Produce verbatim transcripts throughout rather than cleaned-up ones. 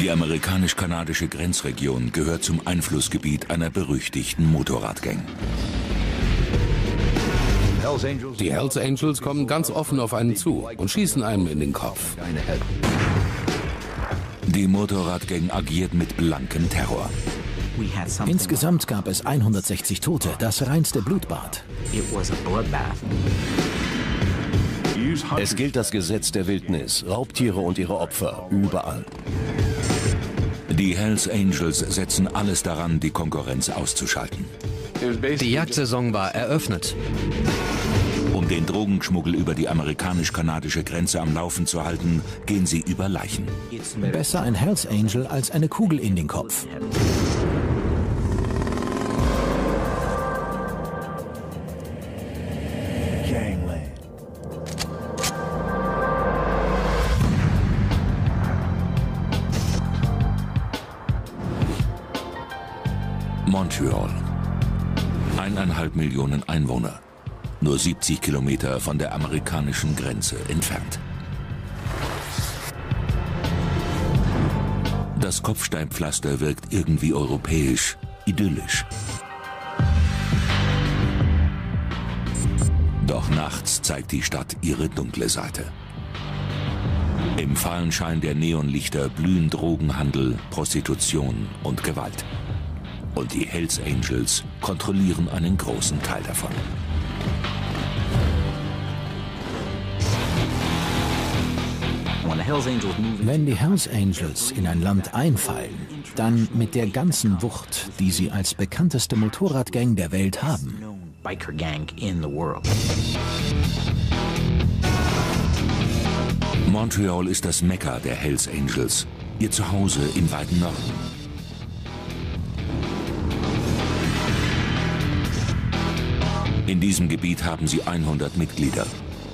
Die amerikanisch-kanadische Grenzregion gehört zum Einflussgebiet einer berüchtigten Motorradgang. Die Hells Angels kommen ganz offen auf einen zu und schießen einem in den Kopf. Die Motorradgang agiert mit blankem Terror. Insgesamt gab es hundertsechzig Tote, das reinste Blutbad. Es gilt das Gesetz der Wildnis, Raubtiere und ihre Opfer, überall. Die Hells Angels setzen alles daran, die Konkurrenz auszuschalten. Die Jagdsaison war eröffnet. Um den Drogenschmuggel über die amerikanisch-kanadische Grenze am Laufen zu halten, gehen sie über Leichen. Besser ein Hells Angel als eine Kugel in den Kopf. Montreal. Eineinhalb Millionen Einwohner. Nur siebzig Kilometer von der amerikanischen Grenze entfernt. Das Kopfsteinpflaster wirkt irgendwie europäisch, idyllisch. Doch nachts zeigt die Stadt ihre dunkle Seite. Im fahlen Schein der Neonlichter blühen Drogenhandel, Prostitution und Gewalt. Und die Hells Angels kontrollieren einen großen Teil davon. Wenn die Hells Angels in ein Land einfallen, dann mit der ganzen Wucht, die sie als bekannteste Motorradgang der Welt haben. Montreal ist das Mekka der Hells Angels, ihr Zuhause im weiten Norden. In diesem Gebiet haben sie hundert Mitglieder.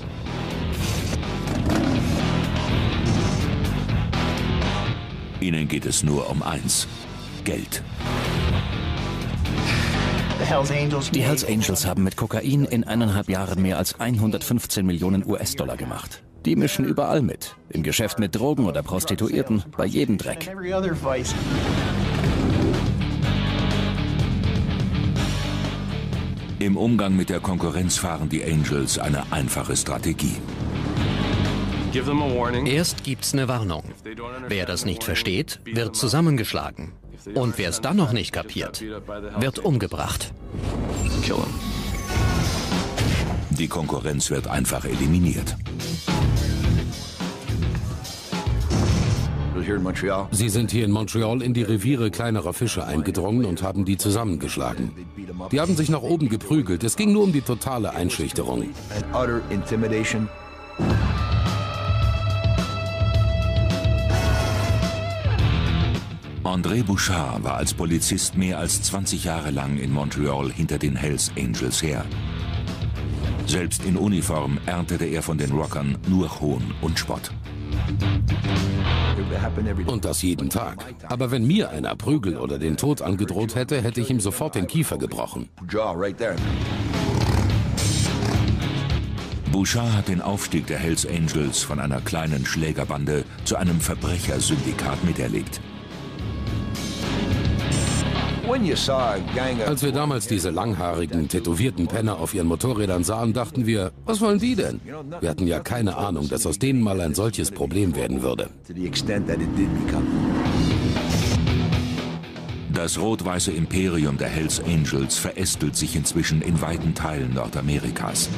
Ihnen geht es nur um eins: Geld. Die Hells Angels haben mit Kokain in eineinhalb Jahren mehr als hundertfünfzehn Millionen U S-Dollar gemacht. Die mischen überall mit. Im Geschäft mit Drogen oder Prostituierten, bei jedem Dreck. Im Umgang mit der Konkurrenz fahren die Angels eine einfache Strategie. Erst gibt's eine Warnung. Wer das nicht versteht, wird zusammengeschlagen. Und wer es dann noch nicht kapiert, wird umgebracht. Die Konkurrenz wird einfach eliminiert. Sie sind hier in Montreal in die Reviere kleinerer Fische eingedrungen und haben die zusammengeschlagen. Die haben sich nach oben geprügelt. Es ging nur um die totale Einschüchterung. André Bouchard war als Polizist mehr als zwanzig Jahre lang in Montreal hinter den Hells Angels her. Selbst in Uniform erntete er von den Rockern nur Hohn und Spott. Und das jeden Tag. Aber wenn mir einer Prügel oder den Tod angedroht hätte, hätte ich ihm sofort den Kiefer gebrochen. Bouchard hat den Aufstieg der Hells Angels von einer kleinen Schlägerbande zu einem Verbrechersyndikat miterlebt. Als wir damals diese langhaarigen, tätowierten Penner auf ihren Motorrädern sahen, dachten wir, was wollen die denn? Wir hatten ja keine Ahnung, dass aus denen mal ein solches Problem werden würde. Das rot-weiße Imperium der Hells Angels verästelt sich inzwischen in weiten Teilen Nordamerikas.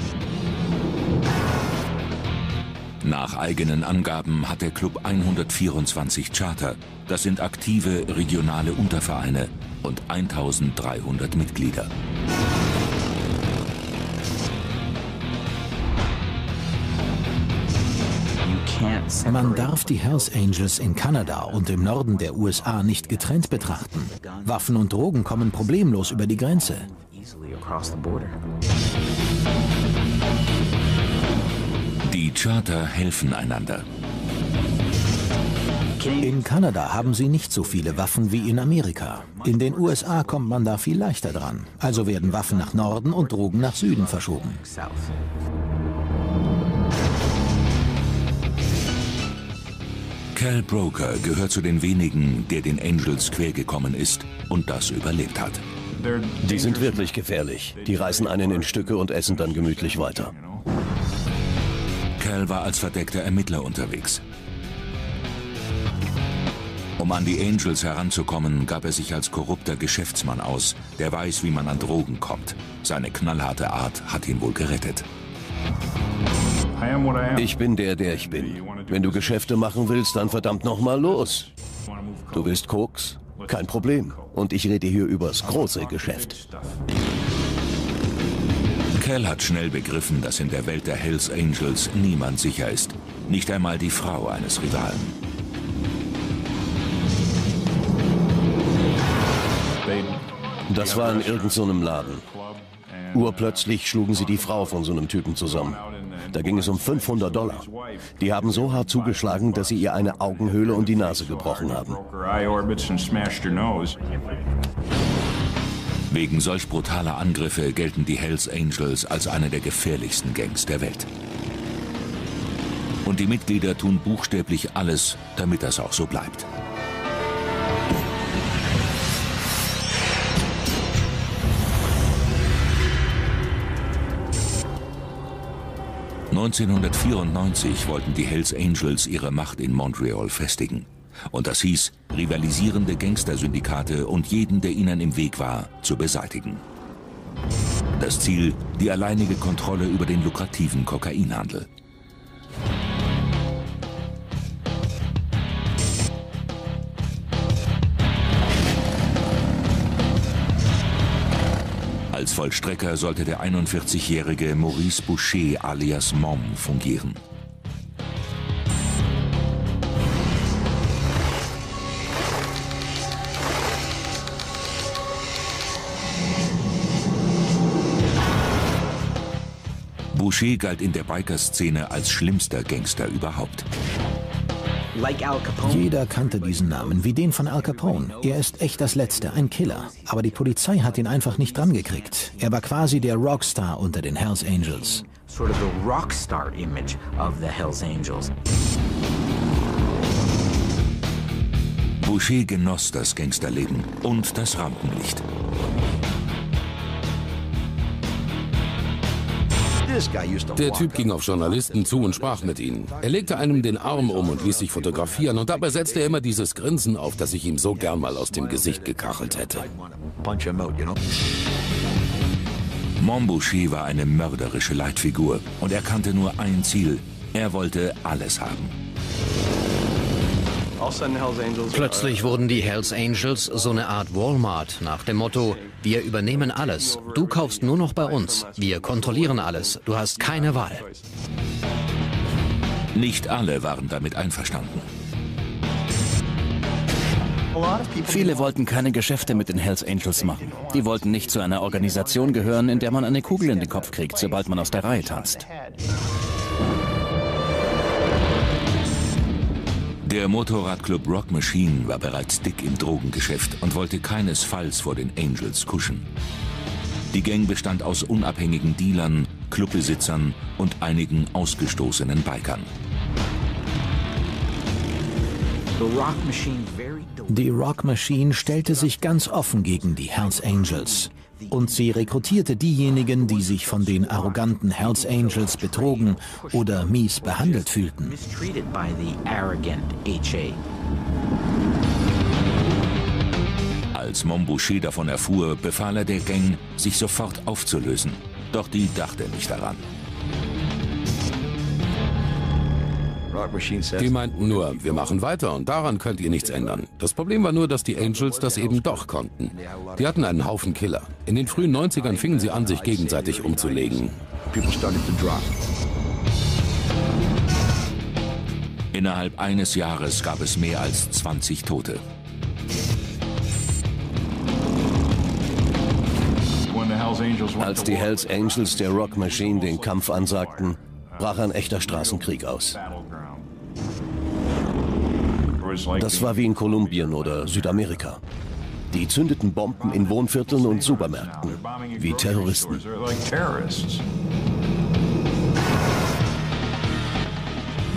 Nach eigenen Angaben hat der Club hundertvierundzwanzig Charter. Das sind aktive regionale Untervereine und eintausenddreihundert Mitglieder. Man darf die Hells Angels in Kanada und im Norden der U S A nicht getrennt betrachten. Waffen und Drogen kommen problemlos über die Grenze. Die Charter helfen einander. In Kanada haben sie nicht so viele Waffen wie in Amerika. In den U S A kommt man da viel leichter dran. Also werden Waffen nach Norden und Drogen nach Süden verschoben. Cal Broker gehört zu den wenigen, der den Angels quergekommen ist und das überlebt hat. Die sind wirklich gefährlich. Die reißen einen in Stücke und essen dann gemütlich weiter. Cal war als verdeckter Ermittler unterwegs. Um an die Angels heranzukommen, gab er sich als korrupter Geschäftsmann aus, der weiß, wie man an Drogen kommt. Seine knallharte Art hat ihn wohl gerettet. Ich bin der, der ich bin. Wenn du Geschäfte machen willst, dann verdammt nochmal los. Du willst Koks? Kein Problem. Und ich rede hier übers große Geschäft. Cal hat schnell begriffen, dass in der Welt der Hells Angels niemand sicher ist. Nicht einmal die Frau eines Rivalen. Das war in irgendeinem so Laden. Urplötzlich schlugen sie die Frau von so einem Typen zusammen. Da ging es um fünfhundert Dollar. Die haben so hart zugeschlagen, dass sie ihr eine Augenhöhle und die Nase gebrochen haben. Wegen solch brutaler Angriffe gelten die Hells Angels als eine der gefährlichsten Gangs der Welt. Und die Mitglieder tun buchstäblich alles, damit das auch so bleibt. neunzehnhundertvierundneunzig wollten die Hells Angels ihre Macht in Montreal festigen. Und das hieß, rivalisierende Gangstersyndikate und jeden, der ihnen im Weg war, zu beseitigen. Das Ziel, die alleinige Kontrolle über den lukrativen Kokainhandel. Als Vollstrecker sollte der einundvierzigjährige Maurice Boucher alias Mom fungieren. Boucher galt in der Biker-Szene als schlimmster Gangster überhaupt. Jeder kannte diesen Namen, wie den von Al Capone. Er ist echt das Letzte, ein Killer. Aber die Polizei hat ihn einfach nicht dran gekriegt. Er war quasi der Rockstar unter den Hells Angels. Sort of the rockstar image of the Hells Angels. Boucher genoss das Gangsterleben und das Rampenlicht. Der Typ ging auf Journalisten zu und sprach mit ihnen. Er legte einem den Arm um und ließ sich fotografieren und dabei setzte er immer dieses Grinsen auf, das ich ihm so gern mal aus dem Gesicht gekachelt hätte. Mom Boucher war eine mörderische Leitfigur und er kannte nur ein Ziel. Er wollte alles haben. Plötzlich wurden die Hells Angels so eine Art Walmart nach dem Motto: Wir übernehmen alles, du kaufst nur noch bei uns, wir kontrollieren alles, du hast keine Wahl. Nicht alle waren damit einverstanden. Viele wollten keine Geschäfte mit den Hells Angels machen. Die wollten nicht zu einer Organisation gehören, in der man eine Kugel in den Kopf kriegt, sobald man aus der Reihe tanzt. Der Motorradclub Rock Machine war bereits dick im Drogengeschäft und wollte keinesfalls vor den Angels kuschen. Die Gang bestand aus unabhängigen Dealern, Clubbesitzern und einigen ausgestoßenen Bikern. Die Rock Machine stellte sich ganz offen gegen die Hells Angels. Und sie rekrutierte diejenigen, die sich von den arroganten Hells Angels betrogen oder mies behandelt fühlten. Als Mom Boucher davon erfuhr, befahl er der Gang, sich sofort aufzulösen. Doch die dachte nicht daran. Die meinten nur, wir machen weiter und daran könnt ihr nichts ändern. Das Problem war nur, dass die Angels das eben doch konnten. Die hatten einen Haufen Killer. In den frühen neunzigern fingen sie an, sich gegenseitig umzulegen. Innerhalb eines Jahres gab es mehr als zwanzig Tote. Als die Hells Angels der Rock Machine den Kampf ansagten, brach ein echter Straßenkrieg aus. Das war wie in Kolumbien oder Südamerika. Die zündeten Bomben in Wohnvierteln und Supermärkten, wie Terroristen.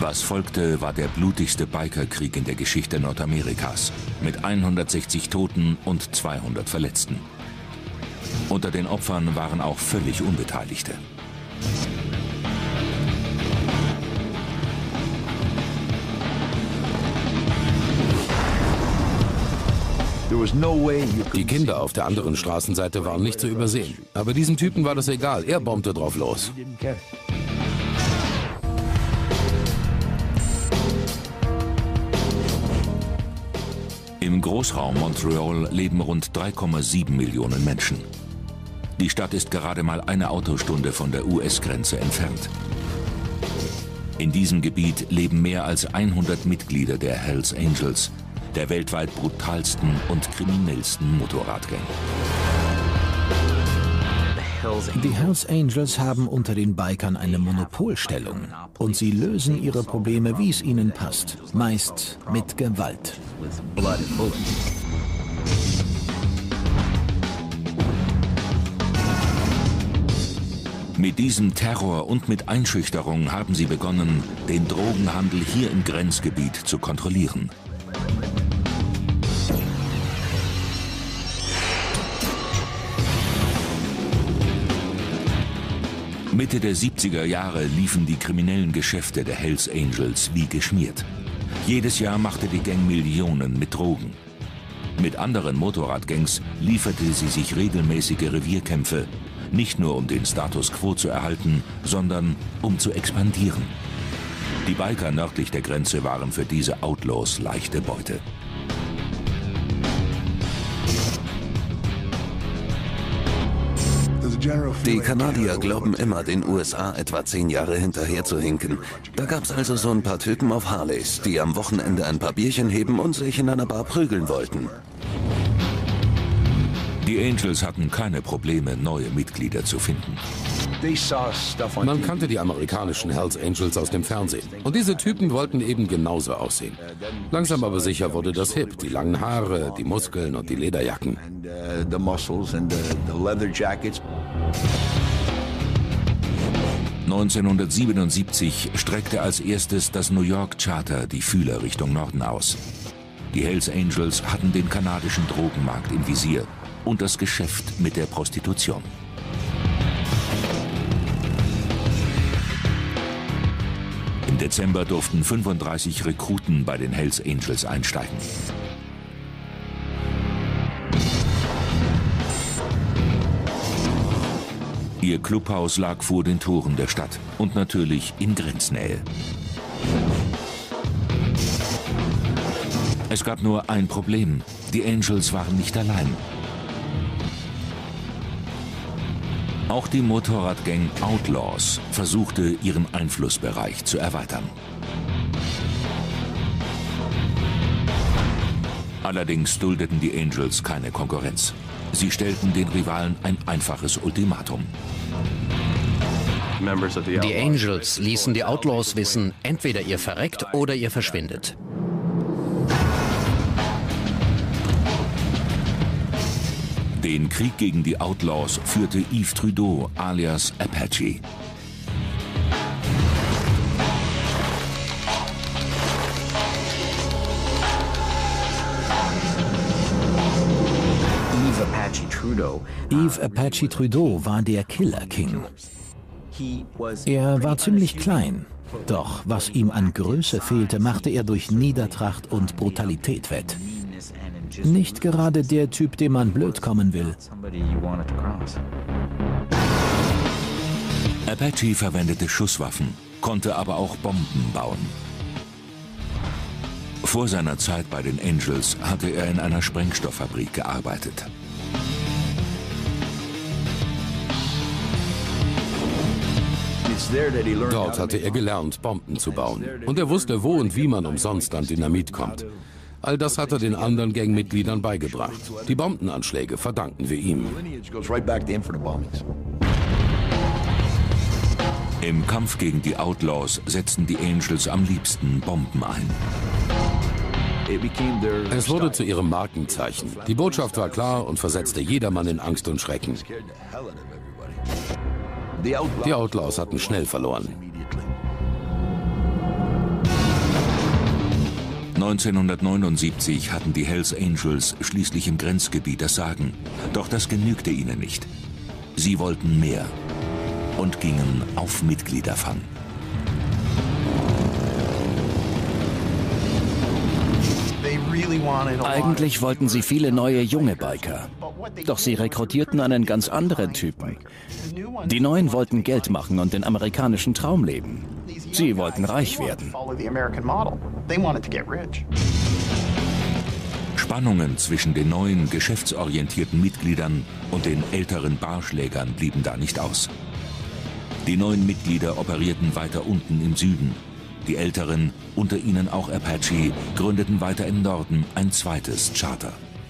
Was folgte, war der blutigste Bikerkrieg in der Geschichte Nordamerikas mit hundertsechzig Toten und zweihundert Verletzten. Unter den Opfern waren auch völlig Unbeteiligte. Die Kinder auf der anderen Straßenseite waren nicht zu übersehen. Aber diesem Typen war das egal, er bombte drauf los. Im Großraum Montreal leben rund drei Komma sieben Millionen Menschen. Die Stadt ist gerade mal eine Autostunde von der U S-Grenze entfernt. In diesem Gebiet leben mehr als hundert Mitglieder der Hells Angels, der weltweit brutalsten und kriminellsten Motorradgang. Die Hells Angels haben unter den Bikern eine Monopolstellung und sie lösen ihre Probleme, wie es ihnen passt, meist mit Gewalt. Mit diesem Terror und mit Einschüchterung haben sie begonnen, den Drogenhandel hier im Grenzgebiet zu kontrollieren. Mitte der siebziger Jahre liefen die kriminellen Geschäfte der Hells Angels wie geschmiert. Jedes Jahr machte die Gang Millionen mit Drogen. Mit anderen Motorradgangs lieferte sie sich regelmäßige Revierkämpfe, nicht nur um den Status quo zu erhalten, sondern um zu expandieren. Die Biker nördlich der Grenze waren für diese Outlaws leichte Beute. Die Kanadier glauben immer, den U S A etwa zehn Jahre hinterher zu hinken. Da gab's also so ein paar Typen auf Harleys, die am Wochenende ein paar Bierchen heben und sich in einer Bar prügeln wollten. Die Angels hatten keine Probleme, neue Mitglieder zu finden. Man kannte die amerikanischen Hells Angels aus dem Fernsehen. Und diese Typen wollten eben genauso aussehen. Langsam aber sicher wurde das hip. Die langen Haare, die Muskeln und die Lederjacken. neunzehnhundertsiebenundsiebzig streckte als erstes das New York Charter die Fühler Richtung Norden aus. Die Hells Angels hatten den kanadischen Drogenmarkt im Visier und das Geschäft mit der Prostitution. Im Dezember durften fünfunddreißig Rekruten bei den Hells Angels einsteigen. Ihr Clubhaus lag vor den Toren der Stadt und natürlich in Grenznähe. Es gab nur ein Problem: die Angels waren nicht allein. Auch die Motorradgang Outlaws versuchte, ihren Einflussbereich zu erweitern. Allerdings duldeten die Angels keine Konkurrenz. Sie stellten den Rivalen ein einfaches Ultimatum. Die Angels ließen die Outlaws wissen, entweder ihr verreckt oder ihr verschwindet. Den Krieg gegen die Outlaws führte Yves Trudeau alias Apache. Yves Apache Trudeau war der Killer King. Er war ziemlich klein, doch was ihm an Größe fehlte, machte er durch Niedertracht und Brutalität wett. Nicht gerade der Typ, dem man blöd kommen will. Apache verwendete Schusswaffen, konnte aber auch Bomben bauen. Vor seiner Zeit bei den Angels hatte er in einer Sprengstofffabrik gearbeitet. Dort hatte er gelernt, Bomben zu bauen. Und er wusste, wo und wie man umsonst an Dynamit kommt. All das hat er den anderen Gangmitgliedern beigebracht. Die Bombenanschläge verdanken wir ihm. Im Kampf gegen die Outlaws setzten die Angels am liebsten Bomben ein. Es wurde zu ihrem Markenzeichen. Die Botschaft war klar und versetzte jedermann in Angst und Schrecken. Die Outlaws hatten schnell verloren. neunzehnhundertneunundsiebzig hatten die Hells Angels schließlich im Grenzgebiet das Sagen. Doch das genügte ihnen nicht. Sie wollten mehr und gingen auf Mitgliederfang. Eigentlich wollten sie viele neue junge Biker. Doch sie rekrutierten einen ganz anderen Typen. Die Neuen wollten Geld machen und den amerikanischen Traum leben. Sie wollten reich werden. Spannungen zwischen den neuen, geschäftsorientierten Mitgliedern und den älteren Barschlägern blieben da nicht aus. Die neuen Mitglieder operierten weiter unten im Süden. Die Älteren, unter ihnen auch Apache, gründeten weiter im Norden ein zweites Charter.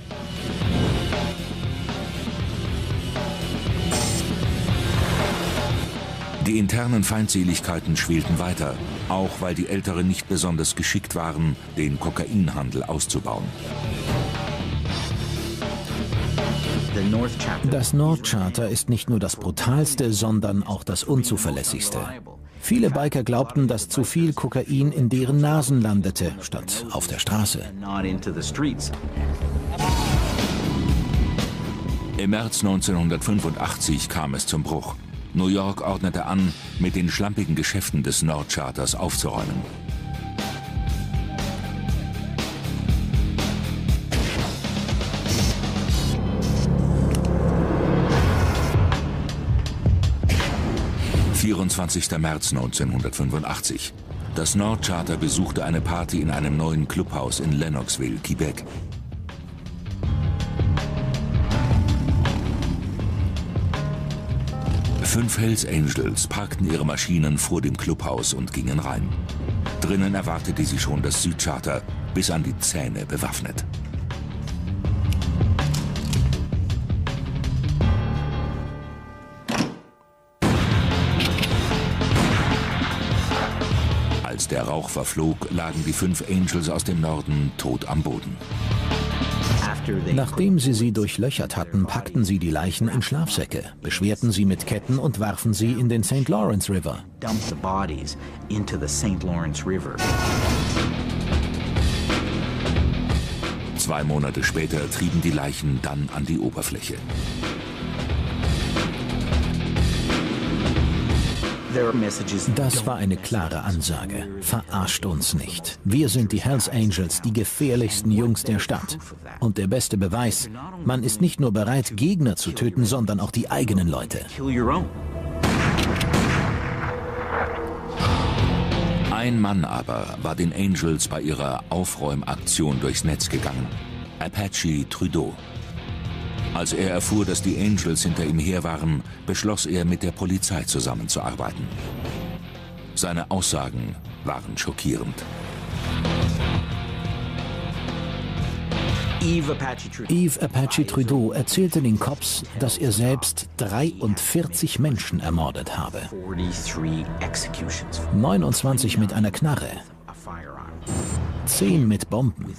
Die internen Feindseligkeiten schwelten weiter, auch weil die Älteren nicht besonders geschickt waren, den Kokainhandel auszubauen. Das North Charter ist nicht nur das brutalste, sondern auch das unzuverlässigste. Viele Biker glaubten, dass zu viel Kokain in deren Nasen landete, statt auf der Straße. Im März neunzehnhundertfünfundachtzig kam es zum Bruch. New York ordnete an, mit den schlampigen Geschäften des North Charters aufzuräumen. vierundzwanzigster März neunzehnhundertfünfundachtzig. Das North Charter besuchte eine Party in einem neuen Clubhaus in Lennoxville, Quebec. Fünf Hells Angels parkten ihre Maschinen vor dem Clubhaus und gingen rein. Drinnen erwartete sie schon das Südcharter, bis an die Zähne bewaffnet. Als der Rauch verflog, lagen die fünf Angels aus dem Norden tot am Boden. Nachdem sie sie durchlöchert hatten, packten sie die Leichen in Schlafsäcke, beschwerten sie mit Ketten und warfen sie in den Saint Lawrence River. Zwei Monate später trieben die Leichen dann an die Oberfläche. Das war eine klare Ansage. Verarscht uns nicht. Wir sind die Hells Angels, die gefährlichsten Jungs der Stadt. Und der beste Beweis, man ist nicht nur bereit, Gegner zu töten, sondern auch die eigenen Leute. Ein Mann aber war den Angels bei ihrer Aufräumaktion durchs Netz gegangen. Apache Trudeau. Als er erfuhr, dass die Angels hinter ihm her waren, beschloss er, mit der Polizei zusammenzuarbeiten. Seine Aussagen waren schockierend. Yves Apache Trudeau erzählte den Cops, dass er selbst dreiundvierzig Menschen ermordet habe. neunundzwanzig mit einer Knarre, zehn mit Bomben,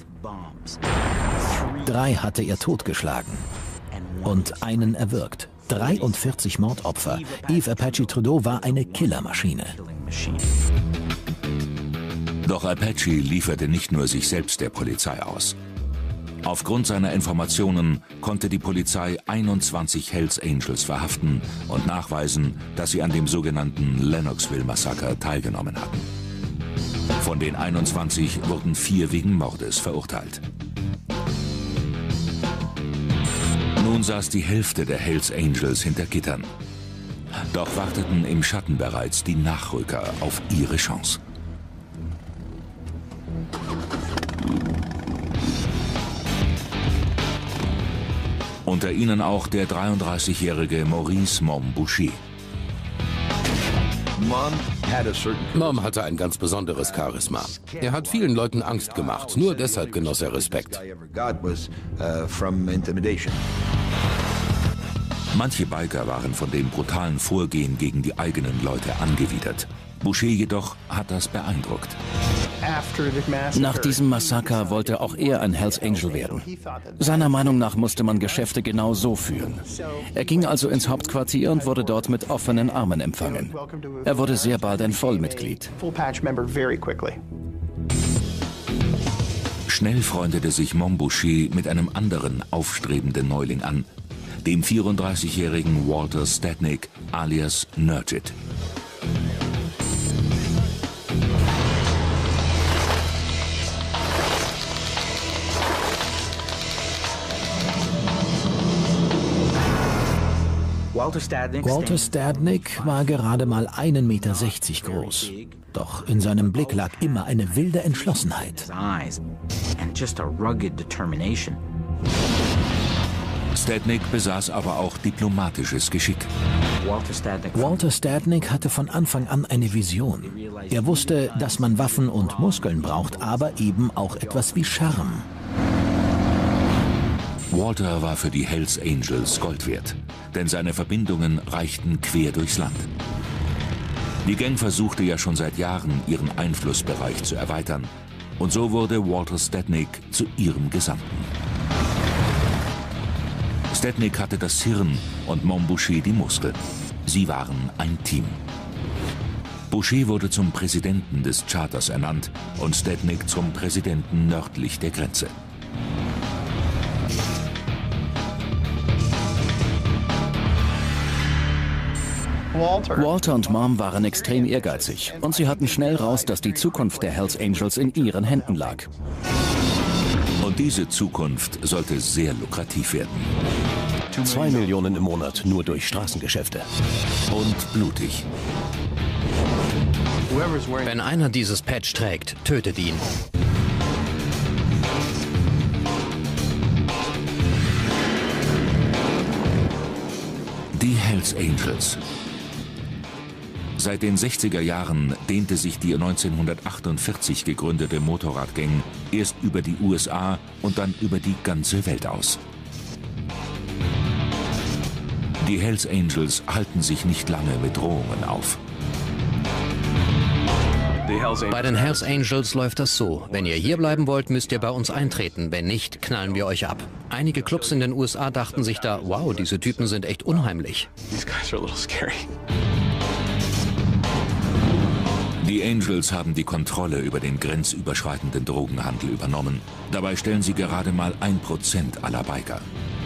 drei hatte er totgeschlagen und einen erwürgt. dreiundvierzig Mordopfer. Yves Apache Trudeau war eine Killermaschine. Doch Apache lieferte nicht nur sich selbst der Polizei aus. Aufgrund seiner Informationen konnte die Polizei einundzwanzig Hells Angels verhaften und nachweisen, dass sie an dem sogenannten Lennoxville-Massaker teilgenommen hatten. Von den einundzwanzig wurden vier wegen Mordes verurteilt. Nun saß die Hälfte der Hells Angels hinter Gittern. Doch warteten im Schatten bereits die Nachrücker auf ihre Chance. Unter ihnen auch der dreiunddreißigjährige Maurice Mom Boucher. Mom hatte ein ganz besonderes Charisma. Er hat vielen Leuten Angst gemacht. Nur deshalb genoss er Respekt. Manche Biker waren von dem brutalen Vorgehen gegen die eigenen Leute angewidert. Boucher jedoch hat das beeindruckt. Nach diesem Massaker wollte auch er ein Hells Angel werden. Seiner Meinung nach musste man Geschäfte genau so führen. Er ging also ins Hauptquartier und wurde dort mit offenen Armen empfangen. Er wurde sehr bald ein Vollmitglied. Schnell freundete sich Mombushi mit einem anderen aufstrebenden Neuling an, dem vierunddreißigjährigen Walter Stadnick alias Nurgit. Walter Stadnick war gerade mal einen Meter sechzig groß. Doch in seinem Blick lag immer eine wilde Entschlossenheit. Stadnick besaß aber auch diplomatisches Geschick. Walter Stadnick hatte von Anfang an eine Vision. Er wusste, dass man Waffen und Muskeln braucht, aber eben auch etwas wie Charme. Walter war für die Hells Angels Gold wert, denn seine Verbindungen reichten quer durchs Land. Die Gang versuchte ja schon seit Jahren, ihren Einflussbereich zu erweitern. Und so wurde Walter Stadnick zu ihrem Gesandten. Stadnick hatte das Hirn und Mombushi die Muskeln. Sie waren ein Team. Boucher wurde zum Präsidenten des Charters ernannt und Stadnick zum Präsidenten nördlich der Grenze. Walter und Mom waren extrem ehrgeizig und sie hatten schnell raus, dass die Zukunft der Hells Angels in ihren Händen lag. Und diese Zukunft sollte sehr lukrativ werden. Zwei Millionen im Monat nur durch Straßengeschäfte. Und blutig. Wenn einer dieses Patch trägt, tötet ihn. Die Hells Angels. Seit den sechziger Jahren dehnte sich die neunzehnhundertachtundvierzig gegründete Motorradgang erst über die U S A und dann über die ganze Welt aus. Die Hells Angels halten sich nicht lange mit Drohungen auf. Bei den Hells Angels läuft das so. Wenn ihr hier bleiben wollt, müsst ihr bei uns eintreten. Wenn nicht, knallen wir euch ab. Einige Clubs in den U S A dachten sich da, wow, diese Typen sind echt unheimlich. Die Angels haben die Kontrolle über den grenzüberschreitenden Drogenhandel übernommen. Dabei stellen sie gerade mal ein Prozent aller Biker.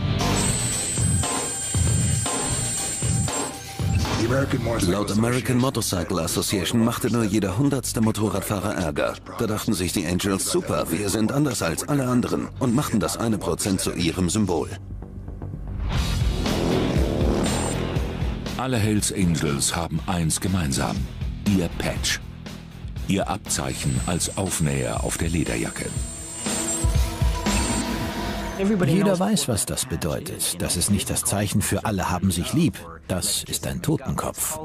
Laut American Motorcycle Association machte nur jeder hundertste Motorradfahrer Ärger. Da dachten sich die Angels, super, wir sind anders als alle anderen und machten das eine Prozent zu ihrem Symbol. Alle Hells Angels haben eins gemeinsam: ihr Patch. Ihr Abzeichen als Aufnäher auf der Lederjacke. Jeder weiß, was das bedeutet. Das ist nicht das Zeichen für alle haben sich lieb. Das ist ein Totenkopf.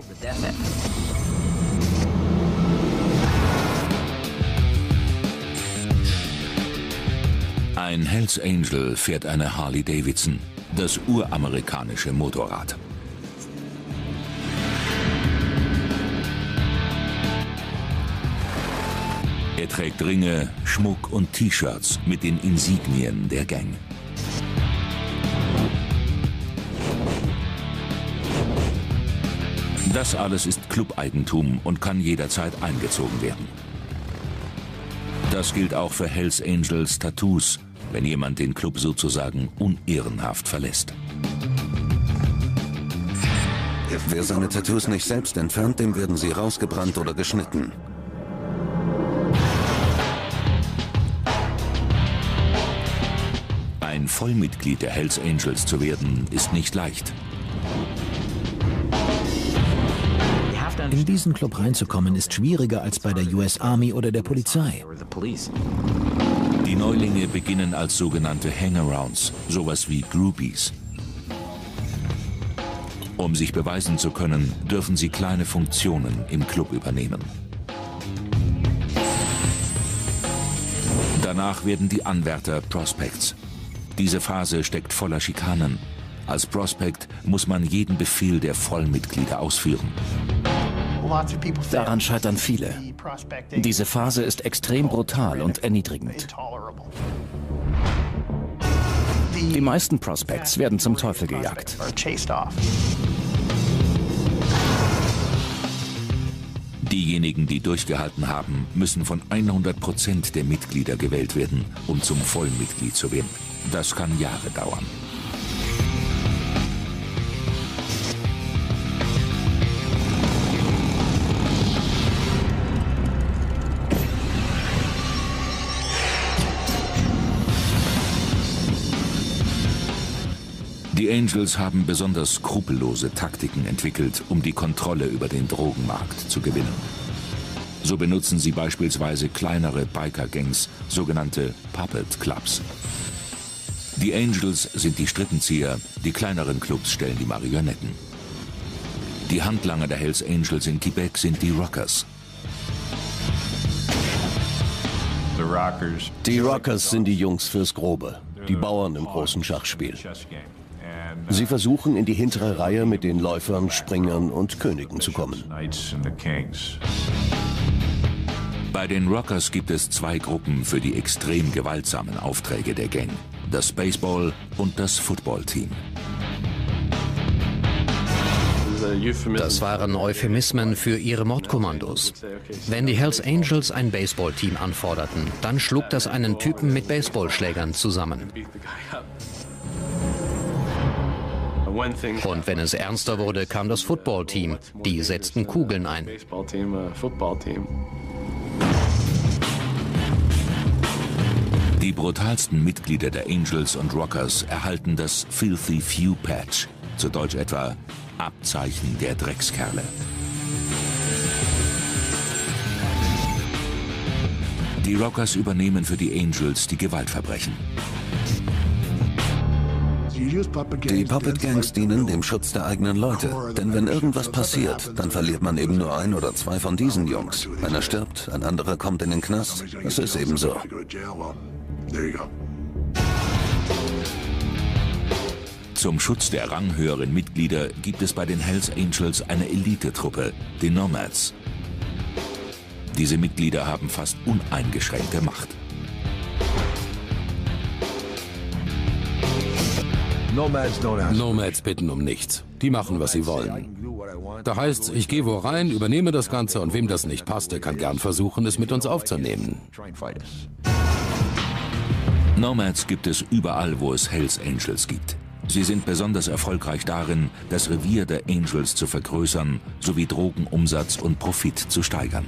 Ein Hells Angel fährt eine Harley Davidson, das uramerikanische Motorrad. Er trägt Ringe, Schmuck und T-Shirts mit den Insignien der Gang. Das alles ist Clubeigentum und kann jederzeit eingezogen werden. Das gilt auch für Hells Angels Tattoos, wenn jemand den Club sozusagen unehrenhaft verlässt. Wer seine Tattoos nicht selbst entfernt, dem werden sie rausgebrannt oder geschnitten. Ein Vollmitglied der Hells Angels zu werden, ist nicht leicht. In diesen Club reinzukommen, ist schwieriger als bei der U S Army oder der Polizei. Die Neulinge beginnen als sogenannte Hangarounds, sowas wie Groupies. Um sich beweisen zu können, dürfen sie kleine Funktionen im Club übernehmen. Danach werden die Anwärter Prospects. Diese Phase steckt voller Schikanen. Als Prospect muss man jeden Befehl der Vollmitglieder ausführen. Daran scheitern viele. Diese Phase ist extrem brutal und erniedrigend. Die meisten Prospects werden zum Teufel gejagt. Die Diejenigen, die durchgehalten haben, müssen von hundert Prozent der Mitglieder gewählt werden, um zum Vollmitglied zu werden. Das kann Jahre dauern. Die Angels haben besonders skrupellose Taktiken entwickelt, um die Kontrolle über den Drogenmarkt zu gewinnen. So benutzen sie beispielsweise kleinere Biker-Gangs, sogenannte Puppet Clubs. Die Angels sind die Strippenzieher, die kleineren Clubs stellen die Marionetten. Die Handlanger der Hells Angels in Quebec sind die Rockers. Die Rockers sind die Jungs fürs Grobe, die Bauern im großen Schachspiel. Sie versuchen, in die hintere Reihe mit den Läufern, Springern und Königen zu kommen. Bei den Rockers gibt es zwei Gruppen für die extrem gewaltsamen Aufträge der Gang: das Baseball- und das Footballteam. Das waren Euphemismen für ihre Mordkommandos. Wenn die Hells Angels ein Baseballteam anforderten, dann schlug das einen Typen mit Baseballschlägern zusammen. Und wenn es ernster wurde, kam das Footballteam. Die setzten Kugeln ein. Die brutalsten Mitglieder der Angels und Rockers erhalten das Filthy Few Patch, zu Deutsch etwa Abzeichen der Dreckskerle. Die Rockers übernehmen für die Angels die Gewaltverbrechen. Die Puppet Gangs dienen dem Schutz der eigenen Leute. Denn wenn irgendwas passiert, dann verliert man eben nur ein oder zwei von diesen Jungs. Einer stirbt, ein anderer kommt in den Knast. Das ist eben so. Zum Schutz der ranghöheren Mitglieder gibt es bei den Hells Angels eine Elitetruppe, die Nomads. Diese Mitglieder haben fast uneingeschränkte Macht. Nomads bitten um nichts. Die machen, was sie wollen. Da heißt's, ich gehe wo rein, übernehme das Ganze und wem das nicht passt, der kann gern versuchen, es mit uns aufzunehmen. Nomads gibt es überall, wo es Hells Angels gibt. Sie sind besonders erfolgreich darin, das Revier der Angels zu vergrößern, sowie Drogenumsatz und Profit zu steigern.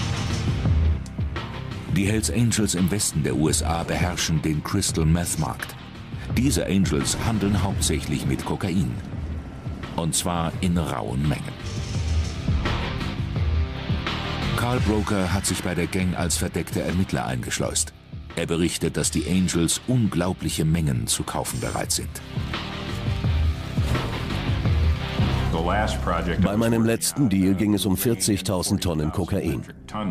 Die Hells Angels im Westen der U S A beherrschen den Crystal Meth Markt. Diese Angels handeln hauptsächlich mit Kokain. Und zwar in rauen Mengen. Carl Broker hat sich bei der Gang als verdeckter Ermittler eingeschleust. Er berichtet, dass die Angels unglaubliche Mengen zu kaufen bereit sind. Bei meinem letzten Deal ging es um vierzigtausend Tonnen Kokain.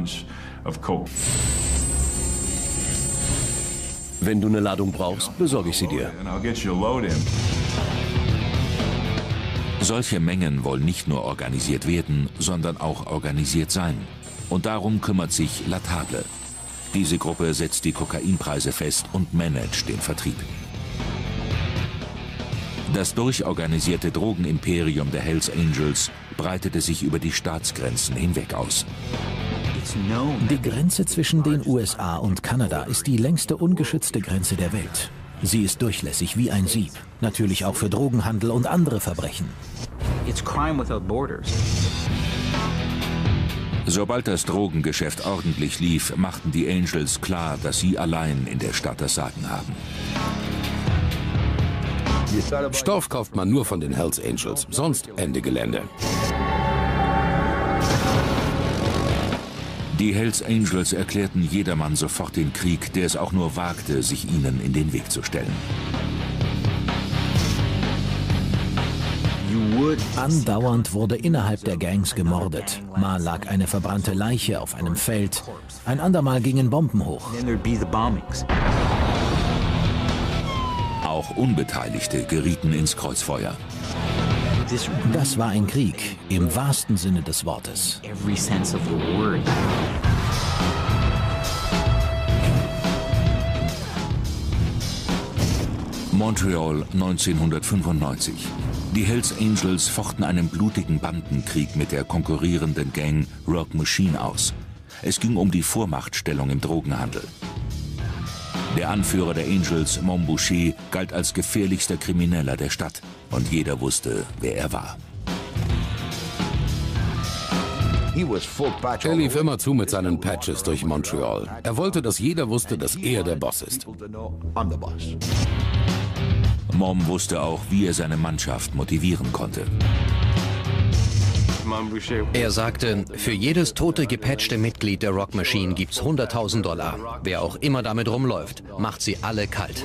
Wenn du eine Ladung brauchst, besorge ich sie dir. Solche Mengen wollen nicht nur organisiert werden, sondern auch organisiert sein. Und darum kümmert sich La Table. Diese Gruppe setzt die Kokainpreise fest und managt den Vertrieb. Das durchorganisierte Drogenimperium der Hells Angels breitete sich über die Staatsgrenzen hinweg aus. Die Grenze zwischen den U S A und Kanada ist die längste ungeschützte Grenze der Welt. Sie ist durchlässig wie ein Sieb, natürlich auch für Drogenhandel und andere Verbrechen. Sobald das Drogengeschäft ordentlich lief, machten die Angels klar, dass sie allein in der Stadt das Sagen haben. Stoff kauft man nur von den Hells Angels, sonst Ende Gelände. Die Hells Angels erklärten jedermann sofort den Krieg, der es auch nur wagte, sich ihnen in den Weg zu stellen. Andauernd wurde innerhalb der Gangs gemordet. Mal lag eine verbrannte Leiche auf einem Feld, ein andermal gingen Bomben hoch. Auch Unbeteiligte gerieten ins Kreuzfeuer. Das war ein Krieg, im wahrsten Sinne des Wortes. Montreal neunzehnhundertfünfundneunzig. Die Hells Angels fochten einen blutigen Bandenkrieg mit der konkurrierenden Gang Rock Machine aus. Es ging um die Vormachtstellung im Drogenhandel. Der Anführer der Angels, Mom Boucher, galt als gefährlichster Krimineller der Stadt. Und jeder wusste, wer er war. Er lief immer zu mit seinen Patches durch Montreal. Er wollte, dass jeder wusste, dass er der Boss ist. Mom wusste auch, wie er seine Mannschaft motivieren konnte. Er sagte, für jedes tote, gepatchte Mitglied der Rock Machine gibt's hunderttausend Dollar. Wer auch immer damit rumläuft, macht sie alle kalt.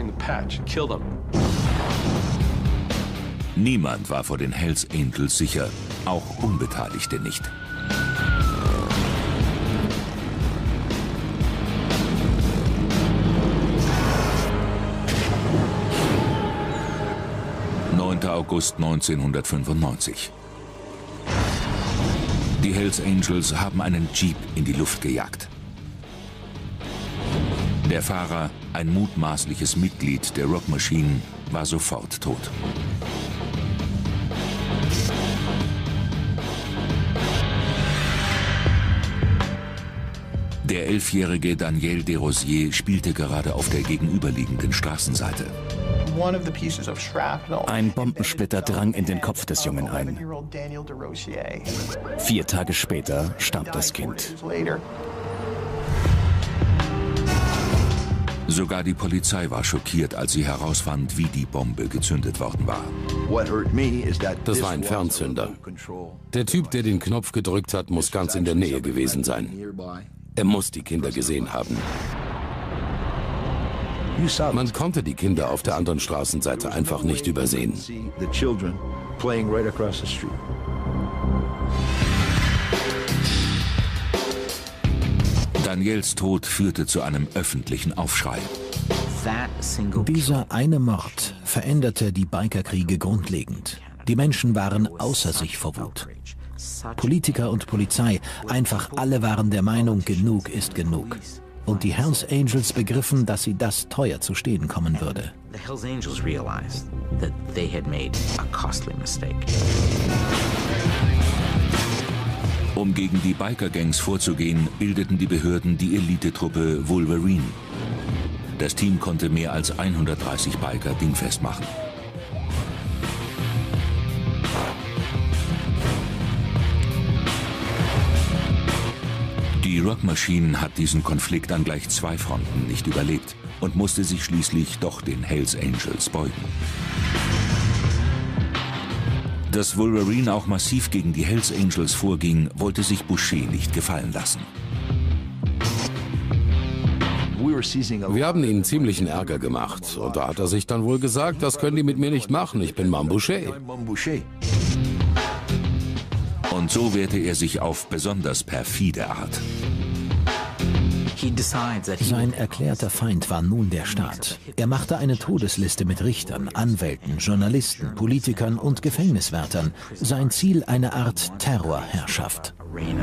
Niemand war vor den Hells Angels sicher, auch Unbeteiligte nicht. neunter August neunzehnhundertfünfundneunzig. Die Hells Angels haben einen Jeep in die Luft gejagt. Der Fahrer, ein mutmaßliches Mitglied der Rock Machine, war sofort tot. Der elfjährige Daniel Desrosiers spielte gerade auf der gegenüberliegenden Straßenseite. Ein Bombensplitter drang in den Kopf des Jungen ein. Vier Tage später starb das Kind. Sogar die Polizei war schockiert, als sie herausfand, wie die Bombe gezündet worden war. Das war ein Fernzünder. Der Typ, der den Knopf gedrückt hat, muss ganz in der Nähe gewesen sein. Er muss die Kinder gesehen haben. Man konnte die Kinder auf der anderen Straßenseite einfach nicht übersehen. Daniels Tod führte zu einem öffentlichen Aufschrei. Dieser eine Mord veränderte die Bikerkriege grundlegend. Die Menschen waren außer sich vor Wut. Politiker und Polizei, einfach alle waren der Meinung, genug ist genug. Und die Hells Angels begriffen, dass sie das teuer zu stehen kommen würde. Um gegen die Biker-Gangs vorzugehen, bildeten die Behörden die Elitetruppe Wolverine. Das Team konnte mehr als hundertdreißig Biker dingfest machen. Die Rock Machine hat diesen Konflikt an gleich zwei Fronten nicht überlebt und musste sich schließlich doch den Hells Angels beugen. Dass Wolverine auch massiv gegen die Hells Angels vorging, wollte sich Boucher nicht gefallen lassen. Wir haben ihnen ziemlichen Ärger gemacht. Und da hat er sich dann wohl gesagt, das können die mit mir nicht machen, ich bin Mom Boucher. Und so wehrte er sich auf besonders perfide Art. Sein erklärter Feind war nun der Staat. Er machte eine Todesliste mit Richtern, Anwälten, Journalisten, Politikern und Gefängniswärtern. Sein Ziel eine Art Terrorherrschaft.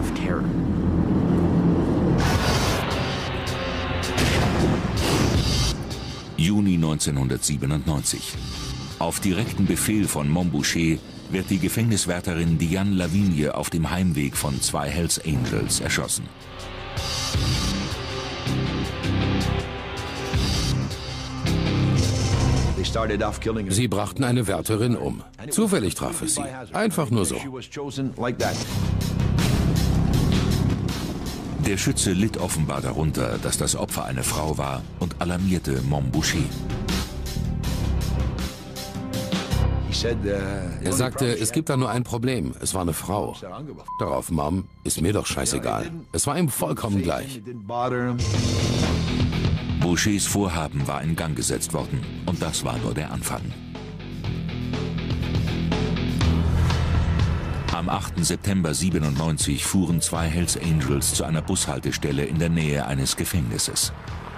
Juni neunzehnhundertsiebenundneunzig. Auf direkten Befehl von Mom Boucher wird die Gefängniswärterin Diane Lavigne auf dem Heimweg von zwei Hells Angels erschossen. Sie brachten eine Wärterin um. Zufällig traf es sie. Einfach nur so. Der Schütze litt offenbar darunter, dass das Opfer eine Frau war und alarmierte Mom Boucher. Er sagte, es gibt da nur ein Problem. Es war eine Frau. Darauf, Mom, ist mir doch scheißegal. Es war ihm vollkommen gleich. Bouchers Vorhaben war in Gang gesetzt worden. Und das war nur der Anfang. Am achten September siebenundneunzig fuhren zwei Hells Angels zu einer Bushaltestelle in der Nähe eines Gefängnisses.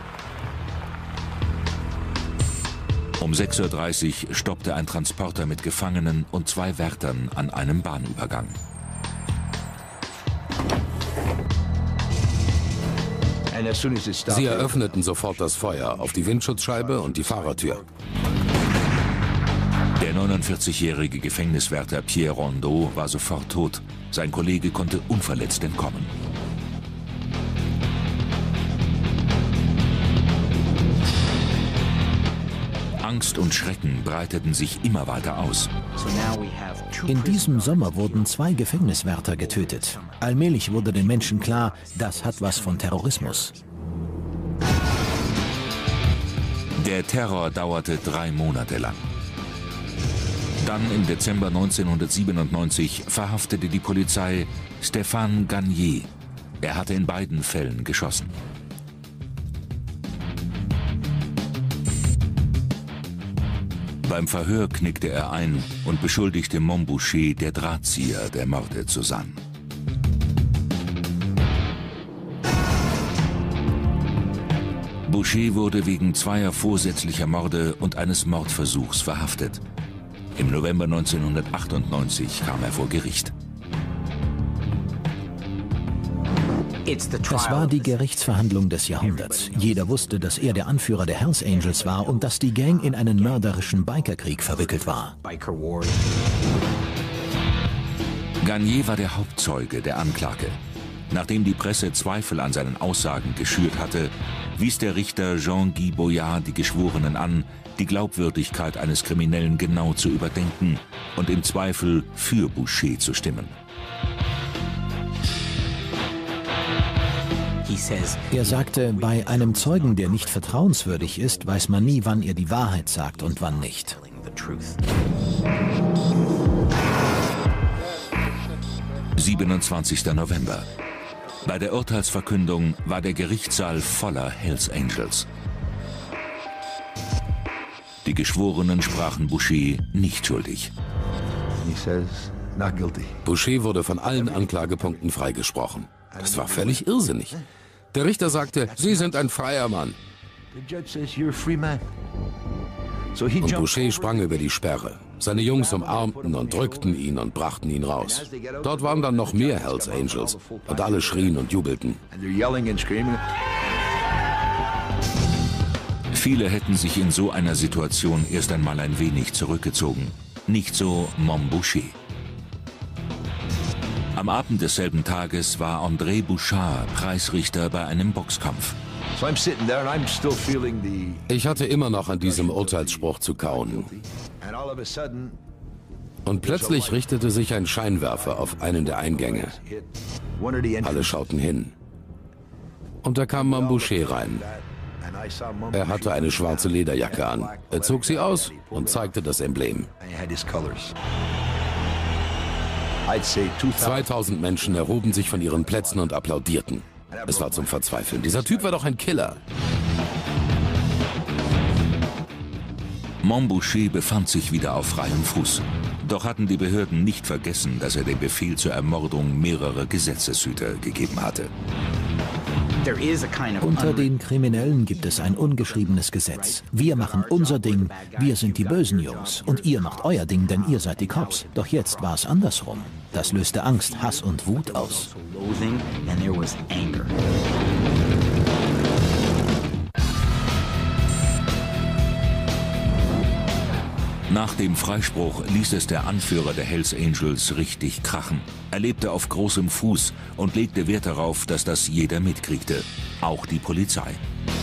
Um sechs Uhr dreißig stoppte ein Transporter mit Gefangenen und zwei Wärtern an einem Bahnübergang. Sie eröffneten sofort das Feuer auf die Windschutzscheibe und die Fahrertür. Der neunundvierzigjährige Gefängniswärter Pierre Rondeau war sofort tot. Sein Kollege konnte unverletzt entkommen. Angst und Schrecken breiteten sich immer weiter aus. In diesem Sommer wurden zwei Gefängniswärter getötet. Allmählich wurde den Menschen klar, das hat was von Terrorismus. Der Terror dauerte drei Monate lang. Dann im Dezember neunzehnhundertsiebenundneunzig verhaftete die Polizei Stéphane Gagné. Er hatte in beiden Fällen geschossen. Beim Verhör knickte er ein und beschuldigte Montboucher, der Drahtzieher der Morde zu sein. Boucher wurde wegen zweier vorsätzlicher Morde und eines Mordversuchs verhaftet. Im November neunzehnhundertachtundneunzig kam er vor Gericht. Es war die Gerichtsverhandlung des Jahrhunderts. Jeder wusste, dass er der Anführer der Hells Angels war und dass die Gang in einen mörderischen Bikerkrieg verwickelt war. Gagné war der Hauptzeuge der Anklage. Nachdem die Presse Zweifel an seinen Aussagen geschürt hatte, wies der Richter Jean-Guy Boyard die Geschworenen an, die Glaubwürdigkeit eines Kriminellen genau zu überdenken und im Zweifel für Boucher zu stimmen. Er sagte, bei einem Zeugen, der nicht vertrauenswürdig ist, weiß man nie, wann er die Wahrheit sagt und wann nicht. siebenundzwanzigster November. Bei der Urteilsverkündung war der Gerichtssaal voller Hells Angels. Die Geschworenen sprachen Boucher nicht schuldig. Boucher wurde von allen Anklagepunkten freigesprochen. Das war völlig irrsinnig. Der Richter sagte, Sie sind ein freier Mann. Und Boucher sprang über die Sperre. Seine Jungs umarmten und drückten ihn und brachten ihn raus. Dort waren dann noch mehr Hells Angels und alle schrien und jubelten. Viele hätten sich in so einer Situation erst einmal ein wenig zurückgezogen. Nicht so Montboucher. Am Abend desselben Tages war André Bouchard Preisrichter bei einem Boxkampf. Ich hatte immer noch an diesem Urteilsspruch zu kauen. Und plötzlich richtete sich ein Scheinwerfer auf einen der Eingänge. Alle schauten hin. Und da kam Montboucher rein. Er hatte eine schwarze Lederjacke an. Er zog sie aus und zeigte das Emblem. zweitausend Menschen erhoben sich von ihren Plätzen und applaudierten. Es war zum Verzweifeln. Dieser Typ war doch ein Killer. Montboucher befand sich wieder auf freiem Fuß. Doch hatten die Behörden nicht vergessen, dass er den Befehl zur Ermordung mehrerer Gesetzeshüter gegeben hatte. Unter den Kriminellen gibt es ein ungeschriebenes Gesetz. Wir machen unser Ding, wir sind die bösen Jungs. Und ihr macht euer Ding, denn ihr seid die Cops. Doch jetzt war es andersrum. Das löste Angst, Hass und Wut aus. Nach dem Freispruch ließ es der Anführer der Hells Angels richtig krachen. Er lebte auf großem Fuß und legte Wert darauf, dass das jeder mitkriegte, auch die Polizei.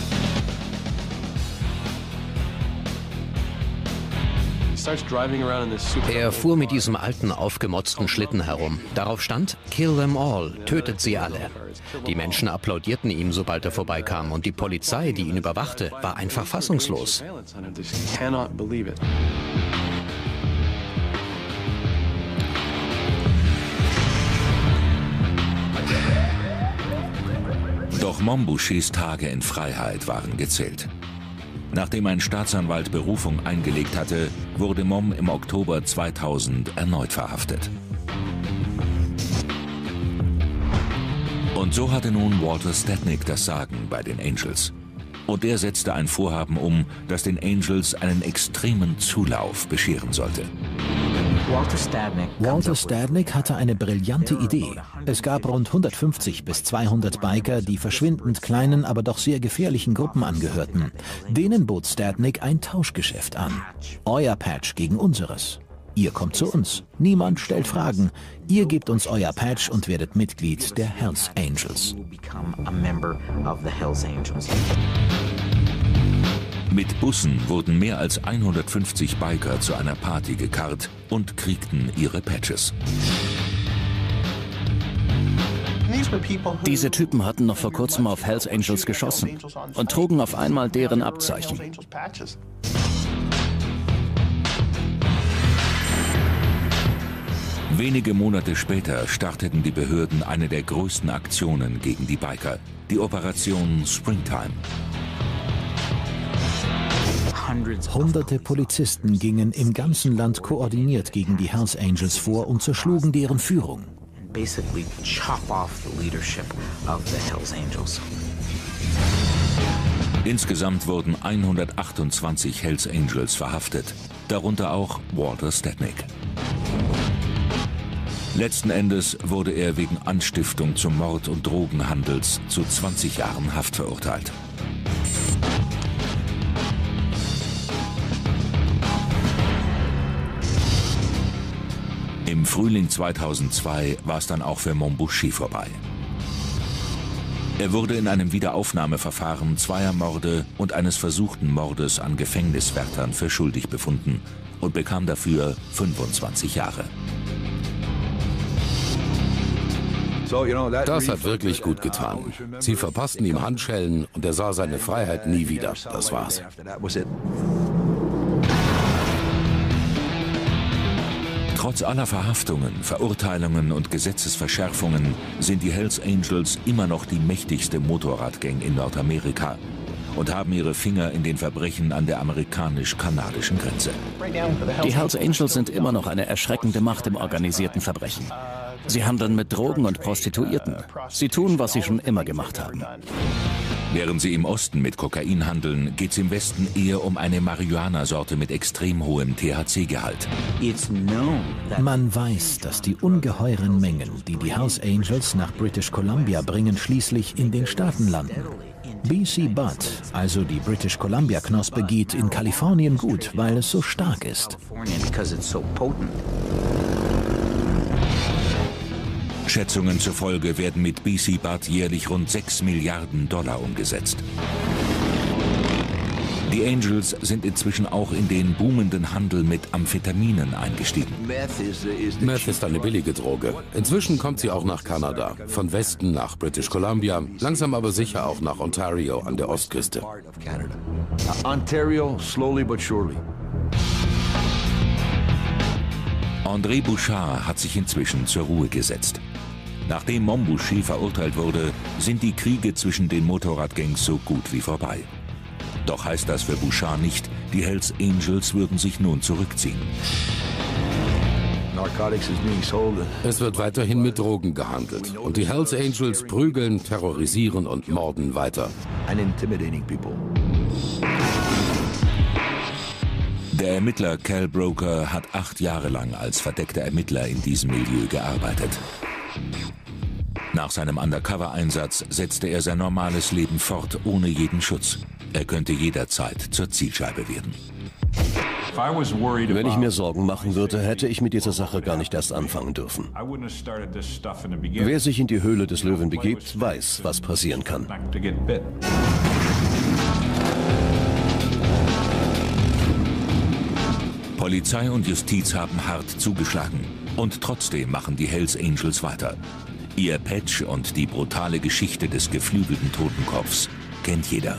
Er fuhr mit diesem alten, aufgemotzten Schlitten herum. Darauf stand, "Kill them all", tötet sie alle. Die Menschen applaudierten ihm, sobald er vorbeikam, und die Polizei, die ihn überwachte, war einfach fassungslos. Doch Montbouchers Tage in Freiheit waren gezählt. Nachdem ein Staatsanwalt Berufung eingelegt hatte, wurde Mom im Oktober zweitausend erneut verhaftet. Und so hatte nun Walter Stadnick das Sagen bei den Angels. Und er setzte ein Vorhaben um, das den Angels einen extremen Zulauf bescheren sollte. Walter Stadnick hatte eine brillante Idee. Es gab rund hundertfünfzig bis zweihundert Biker, die verschwindend kleinen, aber doch sehr gefährlichen Gruppen angehörten. Denen bot Stadnick ein Tauschgeschäft an. Euer Patch gegen unseres. Ihr kommt zu uns. Niemand stellt Fragen. Ihr gebt uns euer Patch und werdet Mitglied der Hells Angels. Mit Bussen wurden mehr als hundertfünfzig Biker zu einer Party gekarrt und kriegten ihre Patches. Diese Typen hatten noch vor kurzem auf Hells Angels geschossen und trugen auf einmal deren Abzeichen. Wenige Monate später starteten die Behörden eine der größten Aktionen gegen die Biker, die Operation Springtime. Hunderte Polizisten gingen im ganzen Land koordiniert gegen die Hells Angels vor und zerschlugen deren Führung. Insgesamt wurden hundertachtundzwanzig Hells Angels verhaftet, darunter auch Walter Stadnick. Letzten Endes wurde er wegen Anstiftung zum Mord und Drogenhandels zu zwanzig Jahren Haft verurteilt. Im Frühling zweitausendzwei war es dann auch für Mombushi vorbei. Er wurde in einem Wiederaufnahmeverfahren zweier Morde und eines versuchten Mordes an Gefängniswärtern für schuldig befunden und bekam dafür fünfundzwanzig Jahre. Das hat wirklich gut getan. Sie verpassten ihm Handschellen und er sah seine Freiheit nie wieder. Das war's. Trotz aller Verhaftungen, Verurteilungen und Gesetzesverschärfungen sind die Hells Angels immer noch die mächtigste Motorradgang in Nordamerika und haben ihre Finger in den Verbrechen an der amerikanisch-kanadischen Grenze. Die Hells Angels sind immer noch eine erschreckende Macht im organisierten Verbrechen. Sie handeln mit Drogen und Prostituierten. Sie tun, was sie schon immer gemacht haben. Während sie im Osten mit Kokain handeln, geht es im Westen eher um eine Marihuana-Sorte mit extrem hohem T H C-Gehalt. Man weiß, dass die ungeheuren Mengen, die die Hells Angels nach British Columbia bringen, schließlich in den Staaten landen. B C Bud, also die British Columbia-Knospe, geht in Kalifornien gut, weil es so stark ist. Schätzungen zufolge werden mit B C Bud jährlich rund sechs Milliarden Dollar umgesetzt. Die Angels sind inzwischen auch in den boomenden Handel mit Amphetaminen eingestiegen. Meth ist eine billige Droge. Inzwischen kommt sie auch nach Kanada, von Westen nach British Columbia, langsam aber sicher auch nach Ontario an der Ostküste. Ontario, slowly but surely. André Bouchard hat sich inzwischen zur Ruhe gesetzt. Nachdem Mombushi verurteilt wurde, sind die Kriege zwischen den Motorradgangs so gut wie vorbei. Doch heißt das für Bouchard nicht, die Hells Angels würden sich nun zurückziehen. Es wird weiterhin mit Drogen gehandelt. Und die Hells Angels prügeln, terrorisieren und morden weiter. Der Ermittler Cal Broker hat acht Jahre lang als verdeckter Ermittler in diesem Milieu gearbeitet. Nach seinem Undercover-Einsatz setzte er sein normales Leben fort, ohne jeden Schutz. Er könnte jederzeit zur Zielscheibe werden. Wenn ich mir Sorgen machen würde, hätte ich mit dieser Sache gar nicht erst anfangen dürfen. Wer sich in die Höhle des Löwen begibt, weiß, was passieren kann. Polizei und Justiz haben hart zugeschlagen. Und trotzdem machen die Hells Angels weiter. Ihr Patch und die brutale Geschichte des geflügelten Totenkopfs kennt jeder.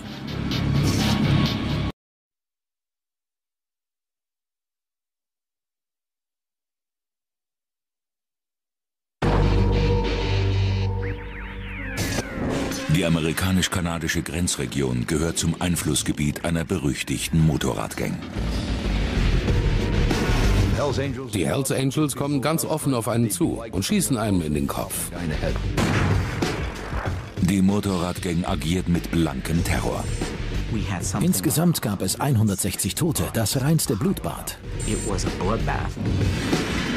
Die amerikanisch-kanadische Grenzregion gehört zum Einflussgebiet einer berüchtigten Motorradgang. Die Hells Angels kommen ganz offen auf einen zu und schießen einem in den Kopf. Die Motorradgang agiert mit blankem Terror. Insgesamt gab es hundertsechzig Tote, das reinste Blutbad.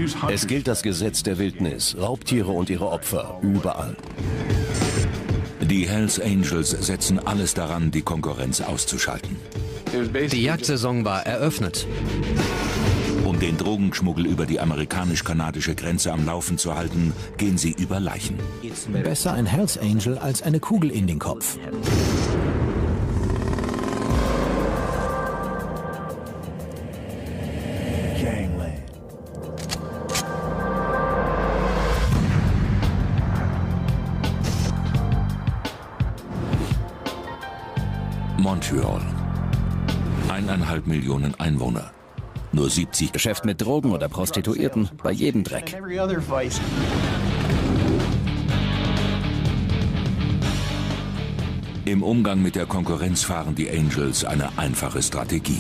Es gilt das Gesetz der Wildnis, Raubtiere und ihre Opfer, überall. Die Hells Angels setzen alles daran, die Konkurrenz auszuschalten. Die Jagdsaison war eröffnet. Um den Drogenschmuggel über die amerikanisch-kanadische Grenze am Laufen zu halten, gehen sie über Leichen. Besser ein Hells Angel als eine Kugel in den Kopf. Montreal. Eineinhalb Millionen Einwohner. Nur siebzig. Geschäft mit Drogen oder Prostituierten, bei jedem Dreck. Im Umgang mit der Konkurrenz fahren die Angels eine einfache Strategie.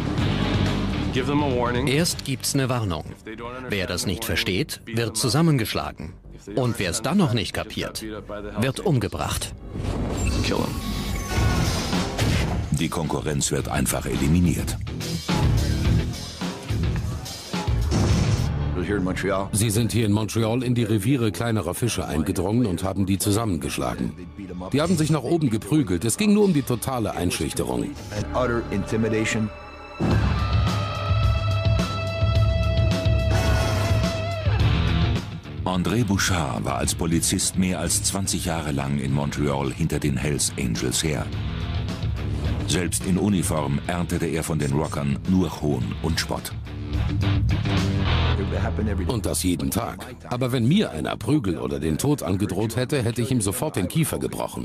Erst gibt's eine Warnung. Wer das nicht versteht, wird zusammengeschlagen. Und wer es dann noch nicht kapiert, wird umgebracht. Die Konkurrenz wird einfach eliminiert. Sie sind hier in Montreal in die Reviere kleinerer Fische eingedrungen und haben die zusammengeschlagen. Die haben sich nach oben geprügelt. Es ging nur um die totale Einschüchterung. André Bouchard war als Polizist mehr als zwanzig Jahre lang in Montreal hinter den Hells Angels her. Selbst in Uniform erntete er von den Rockern nur Hohn und Spott. Und das jeden Tag. Aber wenn mir einer Prügel oder den Tod angedroht hätte, hätte ich ihm sofort den Kiefer gebrochen.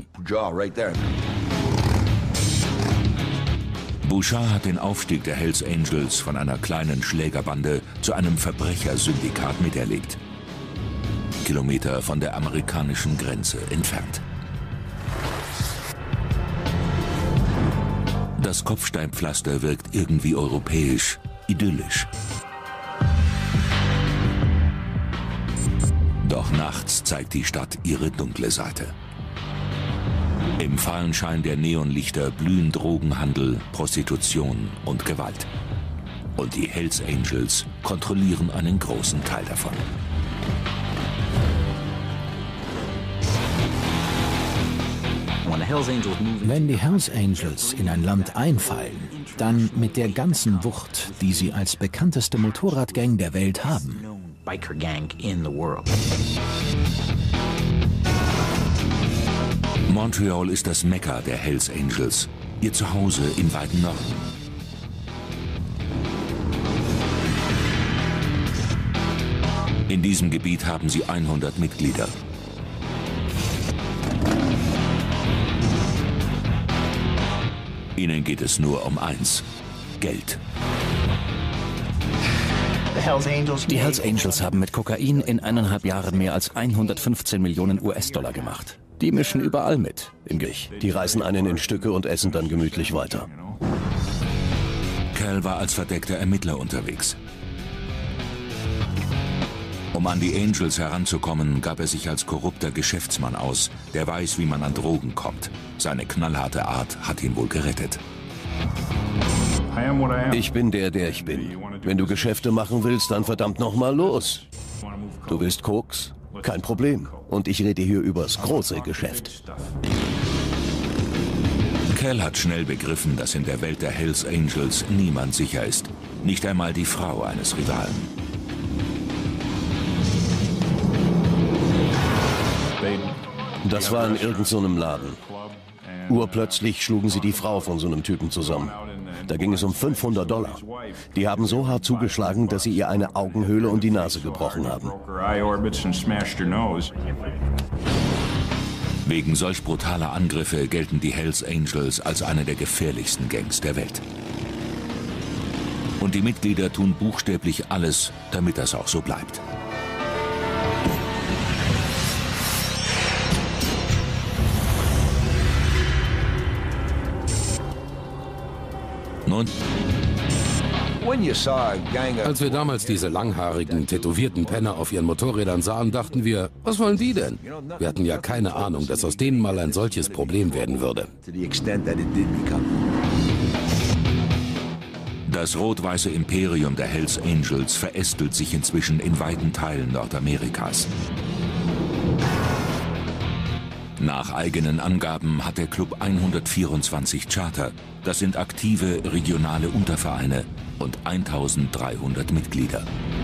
Bouchard hat den Aufstieg der Hells Angels von einer kleinen Schlägerbande zu einem Verbrechersyndikat miterlebt. Kilometer von der amerikanischen Grenze entfernt. Das Kopfsteinpflaster wirkt irgendwie europäisch, idyllisch. Doch nachts zeigt die Stadt ihre dunkle Seite. Im fahlen Schein der Neonlichter blühen Drogenhandel, Prostitution und Gewalt. Und die Hells Angels kontrollieren einen großen Teil davon. Wenn die Hells Angels in ein Land einfallen, dann mit der ganzen Wucht, die sie als bekannteste Motorradgang der Welt haben. Montreal ist das Mekka der Hells Angels, ihr Zuhause im weiten Norden. In diesem Gebiet haben sie hundert Mitglieder. Ihnen geht es nur um eins: Geld. Die Hells Angels haben mit Kokain in eineinhalb Jahren mehr als hundertfünfzehn Millionen U S-Dollar gemacht. Die mischen überall mit, im Gich. Die reißen einen in Stücke und essen dann gemütlich weiter. Cal war als verdeckter Ermittler unterwegs. Um an die Angels heranzukommen, gab er sich als korrupter Geschäftsmann aus, der weiß, wie man an Drogen kommt. Seine knallharte Art hat ihn wohl gerettet. Ich bin der, der ich bin. Wenn du Geschäfte machen willst, dann verdammt nochmal los. Du willst Koks? Kein Problem. Und ich rede hier übers große Geschäft. Cal hat schnell begriffen, dass in der Welt der Hells Angels niemand sicher ist. Nicht einmal die Frau eines Rivalen. Das war in irgendeinem so Laden. Urplötzlich schlugen sie die Frau von so einem Typen zusammen. Da ging es um fünfhundert Dollar. Die haben so hart zugeschlagen, dass sie ihr eine Augenhöhle und die Nase gebrochen haben. Wegen solch brutaler Angriffe gelten die Hells Angels als eine der gefährlichsten Gangs der Welt. Und die Mitglieder tun buchstäblich alles, damit das auch so bleibt. Nun, als wir damals diese langhaarigen, tätowierten Penner auf ihren Motorrädern sahen, dachten wir, was wollen die denn? Wir hatten ja keine Ahnung, dass aus denen mal ein solches Problem werden würde. Das rot-weiße Imperium der Hells Angels verästelt sich inzwischen in weiten Teilen Nordamerikas. Nach eigenen Angaben hat der Club hundertvierundzwanzig Charter. Das sind aktive regionale Untervereine und eintausenddreihundert Mitglieder.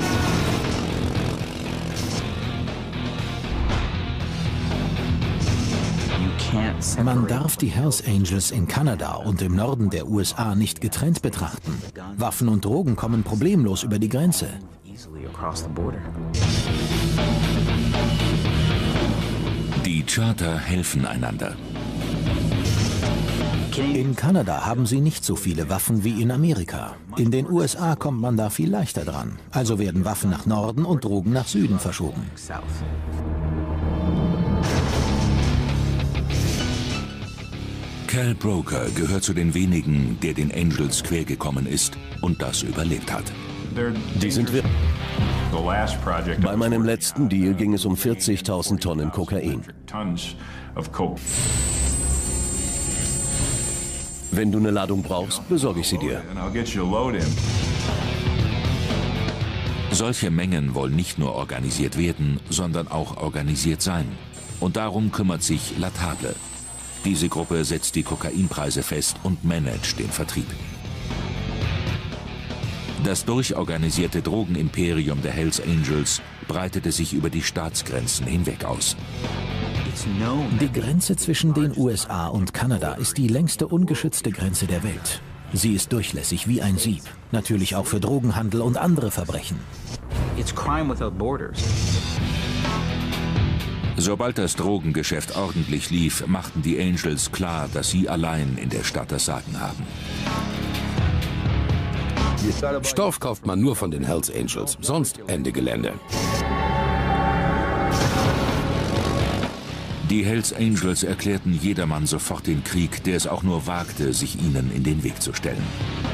Man darf die Hells Angels in Kanada und im Norden der U S A nicht getrennt betrachten. Waffen und Drogen kommen problemlos über die Grenze. Die Charter helfen einander. In Kanada haben sie nicht so viele Waffen wie in Amerika. In den U S A kommt man da viel leichter dran. Also werden Waffen nach Norden und Drogen nach Süden verschoben. Cal Broker gehört zu den wenigen, der den Angels quergekommen ist und das überlebt hat. Die sind wir. Bei meinem letzten Deal ging es um vierzigtausend Tonnen Kokain. Wenn du eine Ladung brauchst, besorge ich sie dir. Solche Mengen wollen nicht nur organisiert werden, sondern auch organisiert sein. Und darum kümmert sich La Table. Diese Gruppe setzt die Kokainpreise fest und managt den Vertrieb. Das durchorganisierte Drogenimperium der Hells Angels breitete sich über die Staatsgrenzen hinweg aus. Die Grenze zwischen den U S A und Kanada ist die längste ungeschützte Grenze der Welt. Sie ist durchlässig wie ein Sieb, natürlich auch für Drogenhandel und andere Verbrechen. Sobald das Drogengeschäft ordentlich lief, machten die Angels klar, dass sie allein in der Stadt das Sagen haben. Stoff kauft man nur von den Hells Angels, sonst Ende Gelände. Die Hells Angels erklärten jedermann sofort den Krieg, der es auch nur wagte, sich ihnen in den Weg zu stellen.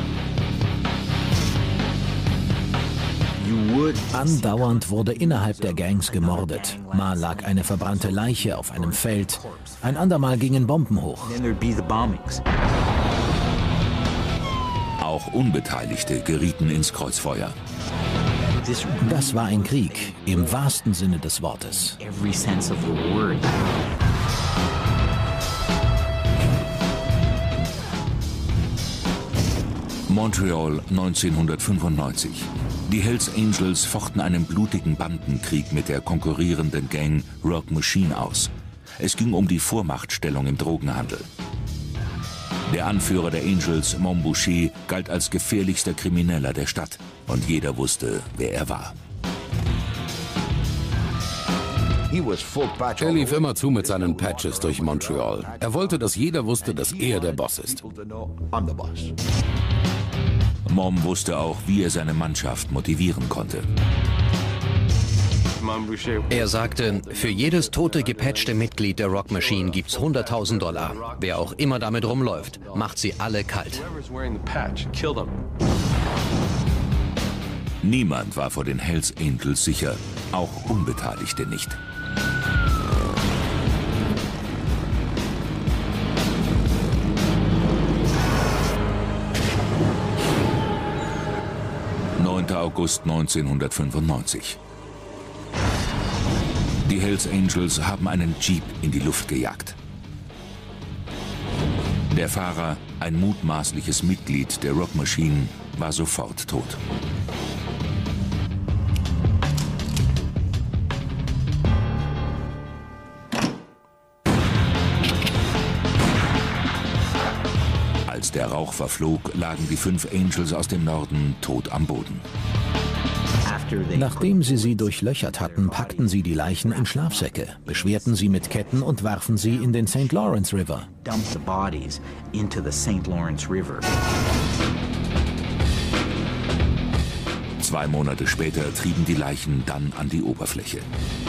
Andauernd wurde innerhalb der Gangs gemordet. Mal lag eine verbrannte Leiche auf einem Feld, ein andermal gingen Bomben hoch. Auch Unbeteiligte gerieten ins Kreuzfeuer. Das war ein Krieg, im wahrsten Sinne des Wortes. Montreal neunzehnhundertfünfundneunzig. Die Hells Angels fochten einen blutigen Bandenkrieg mit der konkurrierenden Gang Rock Machine aus. Es ging um die Vormachtstellung im Drogenhandel. Der Anführer der Angels, Mom Boucher, galt als gefährlichster Krimineller der Stadt. Und jeder wusste, wer er war. Er lief immer zu mit seinen Patches durch Montreal. Er wollte, dass jeder wusste, dass er der Boss ist. Mom wusste auch, wie er seine Mannschaft motivieren konnte. Er sagte, für jedes tote, gepatchte Mitglied der Rock Machine gibt's hunderttausend Dollar. Wer auch immer damit rumläuft, macht sie alle kalt. Niemand war vor den Hells Angels sicher, auch Unbeteiligte nicht. neunter August neunzehnhundertfünfundneunzig. Die Hells Angels haben einen Jeep in die Luft gejagt. Der Fahrer, ein mutmaßliches Mitglied der Rock Machine, war sofort tot. Als der Rauch verflog, lagen die fünf Angels aus dem Norden tot am Boden. Nachdem sie sie durchlöchert hatten, packten sie die Leichen in Schlafsäcke, beschwerten sie mit Ketten und warfen sie in den Saint Lawrence River. Zwei Monate später trieben die Leichen dann an die Oberfläche.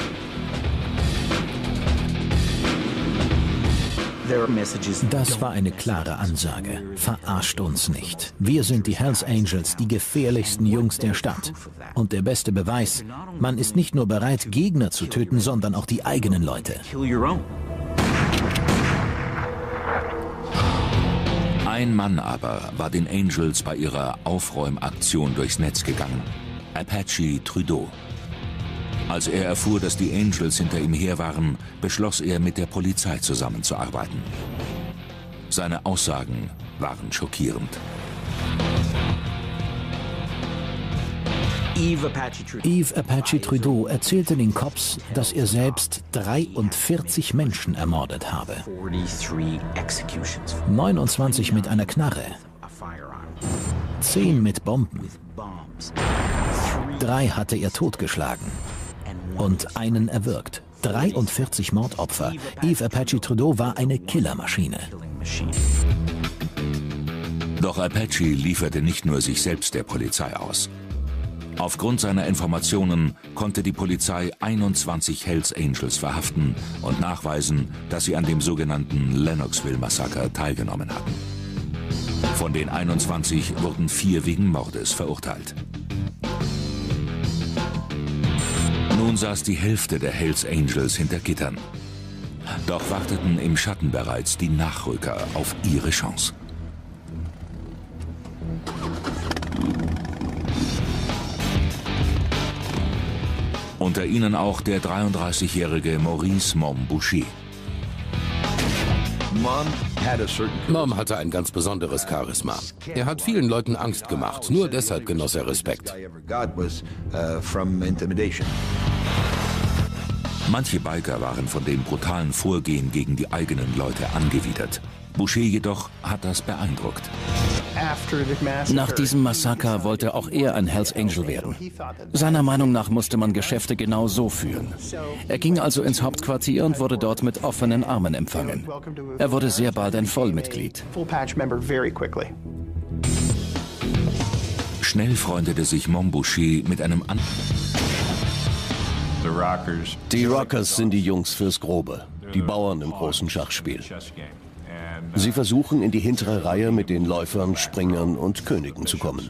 Das war eine klare Ansage. Verarscht uns nicht. Wir sind die Hells Angels, die gefährlichsten Jungs der Stadt. Und der beste Beweis, man ist nicht nur bereit, Gegner zu töten, sondern auch die eigenen Leute. Ein Mann aber war den Angels bei ihrer Aufräumaktion durchs Netz gegangen: Apache Trudeau. Als er erfuhr, dass die Angels hinter ihm her waren, beschloss er, mit der Polizei zusammenzuarbeiten. Seine Aussagen waren schockierend. Yves Apache Trudeau erzählte den Cops, dass er selbst dreiundvierzig Menschen ermordet habe. neunundzwanzig mit einer Knarre, zehn mit Bomben, drei hatte er totgeschlagen und einen erwürgt. dreiundvierzig Mordopfer. Yves Apache Trudeau war eine Killermaschine. Doch Apache lieferte nicht nur sich selbst der Polizei aus. Aufgrund seiner Informationen konnte die Polizei einundzwanzig Hells Angels verhaften und nachweisen, dass sie an dem sogenannten Lennoxville-Massaker teilgenommen hatten. Von den einundzwanzig wurden vier wegen Mordes verurteilt. Nun saß die Hälfte der Hells Angels hinter Gittern. Doch warteten im Schatten bereits die Nachrücker auf ihre Chance. Unter ihnen auch der dreiunddreißigjährige Maurice Mom Boucher. Mom hatte ein ganz besonderes Charisma. Er hat vielen Leuten Angst gemacht, nur deshalb genoss er Respekt. Manche Biker waren von dem brutalen Vorgehen gegen die eigenen Leute angewidert. Boucher jedoch hat das beeindruckt. Nach diesem Massaker wollte auch er ein Hells Angel werden. Seiner Meinung nach musste man Geschäfte genau so führen. Er ging also ins Hauptquartier und wurde dort mit offenen Armen empfangen. Er wurde sehr bald ein Vollmitglied. Schnell freundete sich Mom Boucher mit einem anderen. Die Rockers sind die Jungs fürs Grobe, die Bauern im großen Schachspiel. Sie versuchen, in die hintere Reihe mit den Läufern, Springern und Königen zu kommen.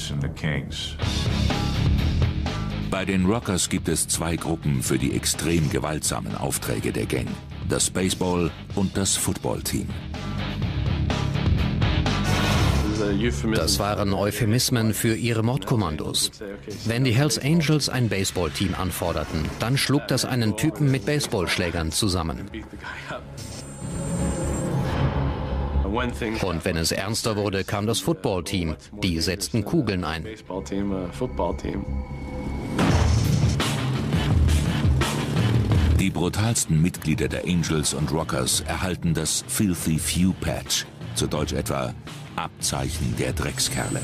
Bei den Rockers gibt es zwei Gruppen für die extrem gewaltsamen Aufträge der Gang: das Baseball- und das Football-Team. Das waren Euphemismen für ihre Mordkommandos. Wenn die Hells Angels ein Baseballteam anforderten, dann schlug das einen Typen mit Baseballschlägern zusammen. Und wenn es ernster wurde, kam das Footballteam. Die setzten Kugeln ein. Die brutalsten Mitglieder der Angels und Rockers erhalten das Filthy Few Patch, zu Deutsch etwa Abzeichen der Dreckskerle.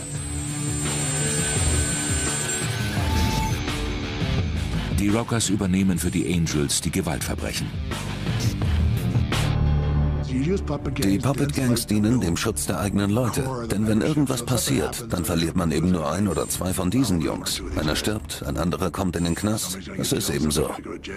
Die Rockers übernehmen für die Angels die Gewaltverbrechen. Die Puppet Gangs dienen dem Schutz der eigenen Leute. Denn wenn irgendwas passiert, dann verliert man eben nur ein oder zwei von diesen Jungs. Einer stirbt, ein anderer kommt in den Knast. Das ist eben so.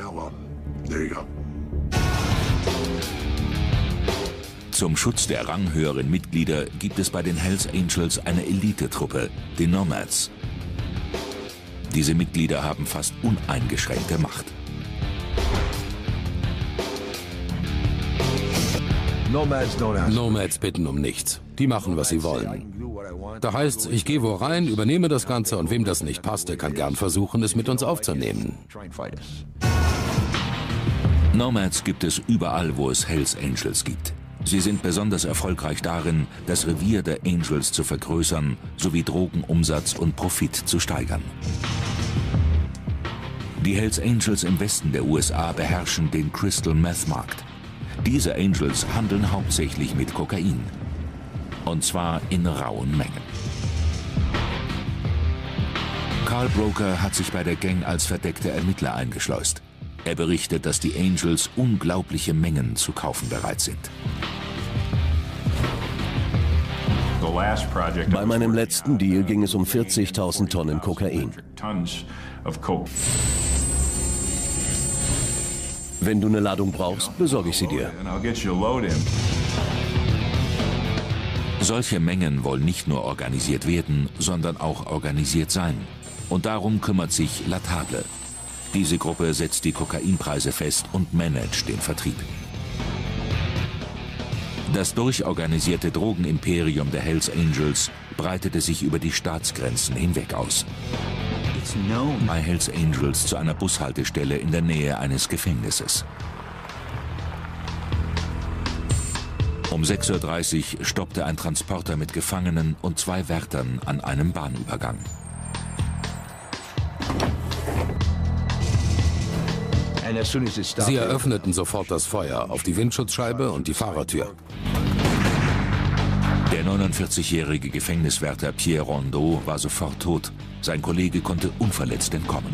Zum Schutz der ranghöheren Mitglieder gibt es bei den Hells Angels eine Elitetruppe, die Nomads. Diese Mitglieder haben fast uneingeschränkte Macht. Nomads bitten um nichts. Die machen, was sie wollen. Da heißt's, ich gehe wo rein, übernehme das Ganze und wem das nicht passt, der kann gern versuchen, es mit uns aufzunehmen. Nomads gibt es überall, wo es Hells Angels gibt. Sie sind besonders erfolgreich darin, das Revier der Angels zu vergrößern, sowie Drogenumsatz und Profit zu steigern. Die Hells Angels im Westen der U S A beherrschen den Crystal Meth Markt. Diese Angels handeln hauptsächlich mit Kokain. Und zwar in rauen Mengen. Carl Broker hat sich bei der Gang als verdeckter Ermittler eingeschleust. Er berichtet, dass die Angels unglaubliche Mengen zu kaufen bereit sind. Bei meinem letzten Deal ging es um vierzigtausend Tonnen Kokain. Wenn du eine Ladung brauchst, besorge ich sie dir. Solche Mengen wollen nicht nur organisiert werden, sondern auch organisiert sein. Und darum kümmert sich La Table. Diese Gruppe setzt die Kokainpreise fest und managt den Vertrieb. Das durchorganisierte Drogenimperium der Hells Angels breitete sich über die Staatsgrenzen hinweg aus. Bei Hells Angels zu einer Bushaltestelle in der Nähe eines Gefängnisses. Um sechs Uhr dreißig stoppte ein Transporter mit Gefangenen und zwei Wärtern an einem Bahnübergang. Sie eröffneten sofort das Feuer auf die Windschutzscheibe und die Fahrertür. Der neunundvierzigjährige Gefängniswärter Pierre Rondeau war sofort tot. Sein Kollege konnte unverletzt entkommen.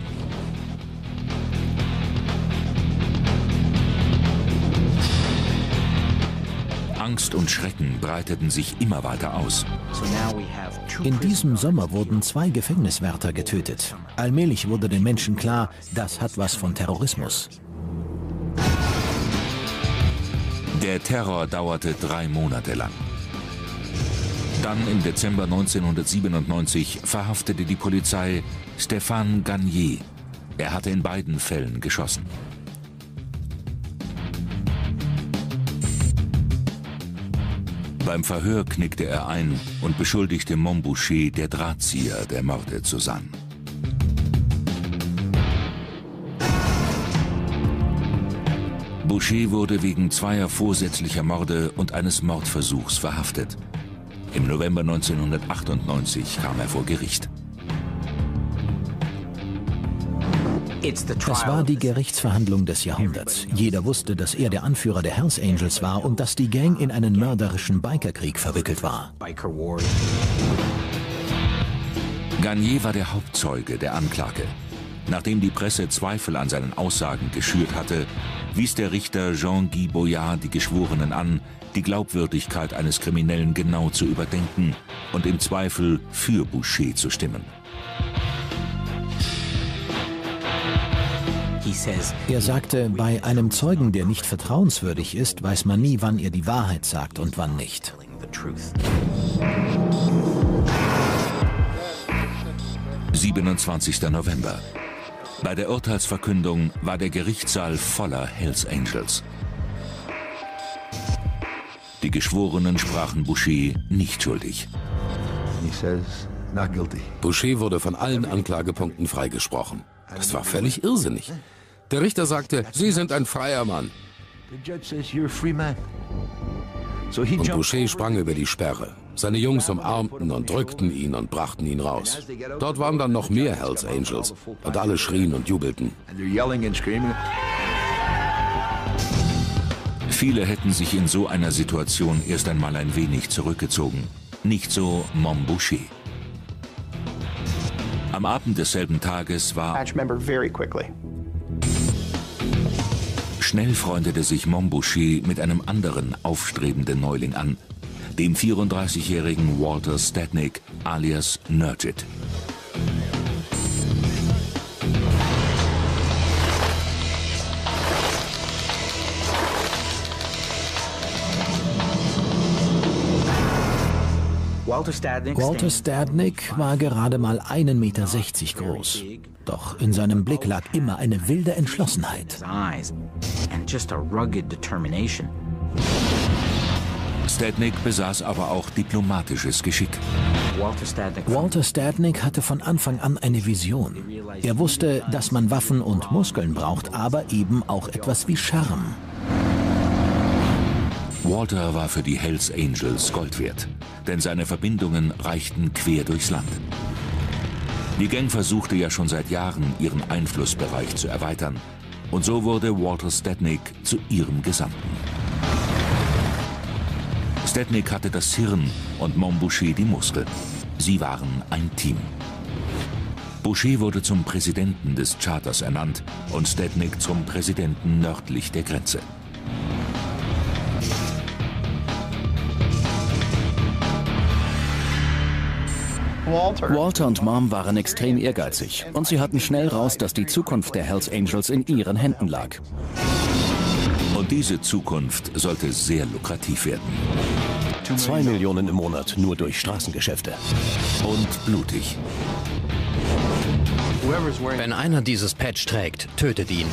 Angst und Schrecken breiteten sich immer weiter aus. In diesem Sommer wurden zwei Gefängniswärter getötet. Allmählich wurde den Menschen klar, das hat was von Terrorismus. Der Terror dauerte drei Monate lang. Dann im Dezember neunzehnhundertsiebenundneunzig verhaftete die Polizei Stéphane Gagné. Er hatte in beiden Fällen geschossen. Beim Verhör knickte er ein und beschuldigte Montboucher, der Drahtzieher der Morde zu sein. Boucher wurde wegen zweier vorsätzlicher Morde und eines Mordversuchs verhaftet. Im November neunzehnhundertachtundneunzig kam er vor Gericht. Es war die Gerichtsverhandlung des Jahrhunderts. Jeder wusste, dass er der Anführer der Hells Angels war und dass die Gang in einen mörderischen Bikerkrieg verwickelt war. Gagné war der Hauptzeuge der Anklage. Nachdem die Presse Zweifel an seinen Aussagen geschürt hatte, wies der Richter Jean-Guy Boyard die Geschworenen an, die Glaubwürdigkeit eines Kriminellen genau zu überdenken und im Zweifel für Boucher zu stimmen. Er sagte, bei einem Zeugen, der nicht vertrauenswürdig ist, weiß man nie, wann er die Wahrheit sagt und wann nicht. siebenundzwanzigster November. Bei der Urteilsverkündung war der Gerichtssaal voller Hells Angels. Die Geschworenen sprachen Boucher nicht schuldig. Boucher wurde von allen Anklagepunkten freigesprochen. Das war völlig irrsinnig. Der Richter sagte, Sie sind ein freier Mann. Und Boucher sprang über die Sperre. Seine Jungs umarmten und drückten ihn und brachten ihn raus. Dort waren dann noch mehr Hells Angels und alle schrien und jubelten. Viele hätten sich in so einer Situation erst einmal ein wenig zurückgezogen. Nicht so Montboucher. Am Abend desselben Tages war... Schnell freundete sich Montboucher mit einem anderen aufstrebenden Neuling an, dem vierunddreißigjährigen Walter Stadnick alias Nurgit. Walter Stadnick war gerade mal einen Meter sechzig groß. Doch in seinem Blick lag immer eine wilde Entschlossenheit. Stadnick besaß aber auch diplomatisches Geschick. Walter Stadnick hatte von Anfang an eine Vision. Er wusste, dass man Waffen und Muskeln braucht, aber eben auch etwas wie Charme. Walter war für die Hells Angels Gold wert, denn seine Verbindungen reichten quer durchs Land. Die Gang versuchte ja schon seit Jahren, ihren Einflussbereich zu erweitern. Und so wurde Walter Stadnick zu ihrem Gesandten. Stadnick hatte das Hirn und Montboucher die Muskeln. Sie waren ein Team. Boucher wurde zum Präsidenten des Charters ernannt und Stadnick zum Präsidenten nördlich der Grenze. Walter und Mom waren extrem ehrgeizig und sie hatten schnell raus, dass die Zukunft der Hells Angels in ihren Händen lag. Und diese Zukunft sollte sehr lukrativ werden. Zwei Millionen im Monat nur durch Straßengeschäfte. Und blutig. Wenn einer dieses Patch trägt, tötet ihn.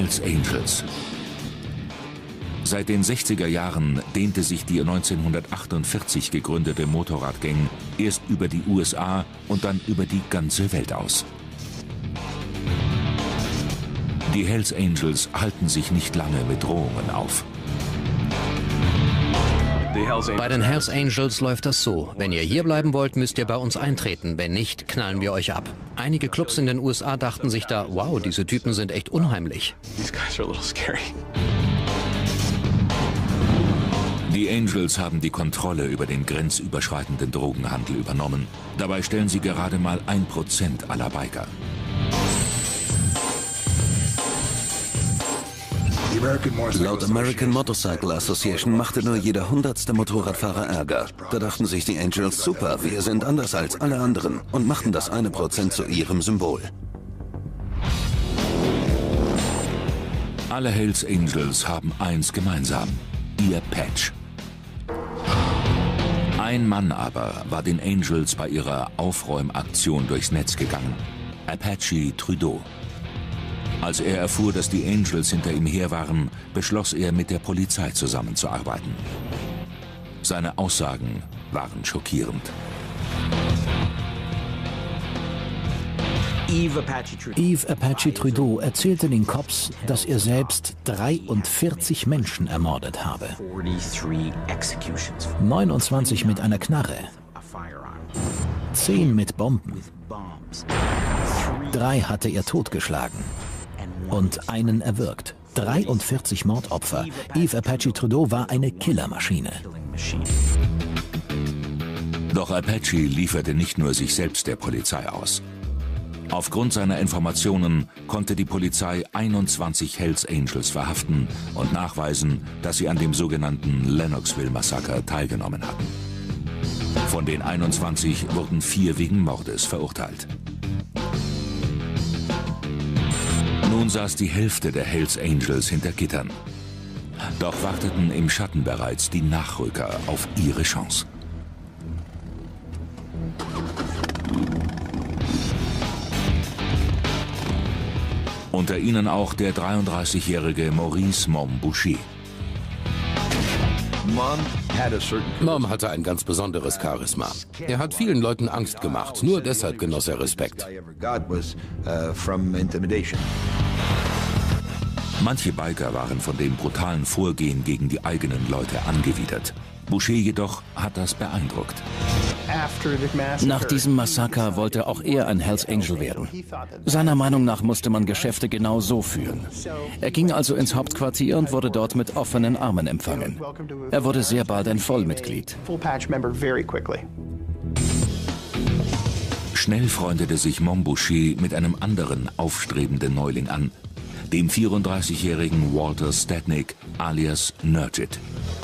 Hells Angels. Seit den sechziger Jahren dehnte sich die neunzehnhundertachtundvierzig gegründete Motorradgang erst über die U S A und dann über die ganze Welt aus. Die Hells Angels halten sich nicht lange mit Drohungen auf. Bei den Hells Angels läuft das so. Wenn ihr hier bleiben wollt, müsst ihr bei uns eintreten. Wenn nicht, knallen wir euch ab. Einige Clubs in den U S A dachten sich da, wow, diese Typen sind echt unheimlich. Die Angels haben die Kontrolle über den grenzüberschreitenden Drogenhandel übernommen. Dabei stellen sie gerade mal ein Prozent aller Biker. Laut American Motorcycle Association machte nur jeder hundertste Motorradfahrer Ärger. Da dachten sich die Angels, super, wir sind anders als alle anderen und machten das eine Prozent zu ihrem Symbol. Alle Hells Angels haben eins gemeinsam: ihr Patch. Ein Mann aber war den Angels bei ihrer Aufräumaktion durchs Netz gegangen: Apache Trudeau. Als er erfuhr, dass die Angels hinter ihm her waren, beschloss er, mit der Polizei zusammenzuarbeiten. Seine Aussagen waren schockierend. Yves Apache Trudeau erzählte den Cops, dass er selbst dreiundvierzig Menschen ermordet habe. neunundzwanzig mit einer Knarre, zehn mit Bomben, drei hatte er totgeschlagen und einen erwürgt. dreiundvierzig Mordopfer. Yves Apache Trudeau war eine Killermaschine. Doch Apache lieferte nicht nur sich selbst der Polizei aus. Aufgrund seiner Informationen konnte die Polizei einundzwanzig Hells Angels verhaften und nachweisen, dass sie an dem sogenannten Lennoxville-Massaker teilgenommen hatten. Von den einundzwanzig wurden vier wegen Mordes verurteilt. Nun saß die Hälfte der Hells Angels hinter Gittern. Doch warteten im Schatten bereits die Nachrücker auf ihre Chance. Unter ihnen auch der dreiunddreißigjährige Maurice Mom Boucher. Mom hatte ein ganz besonderes Charisma. Er hat vielen Leuten Angst gemacht, nur deshalb genoss er Respekt. Manche Biker waren von dem brutalen Vorgehen gegen die eigenen Leute angewidert. Boucher jedoch hat das beeindruckt. Nach diesem Massaker wollte auch er ein Hells Angel werden. Seiner Meinung nach musste man Geschäfte genau so führen. Er ging also ins Hauptquartier und wurde dort mit offenen Armen empfangen. Er wurde sehr bald ein Vollmitglied. Schnell freundete sich Mom Boucher mit einem anderen aufstrebenden Neuling an, dem vierunddreißigjährigen Walter Stadnick alias Nurgit.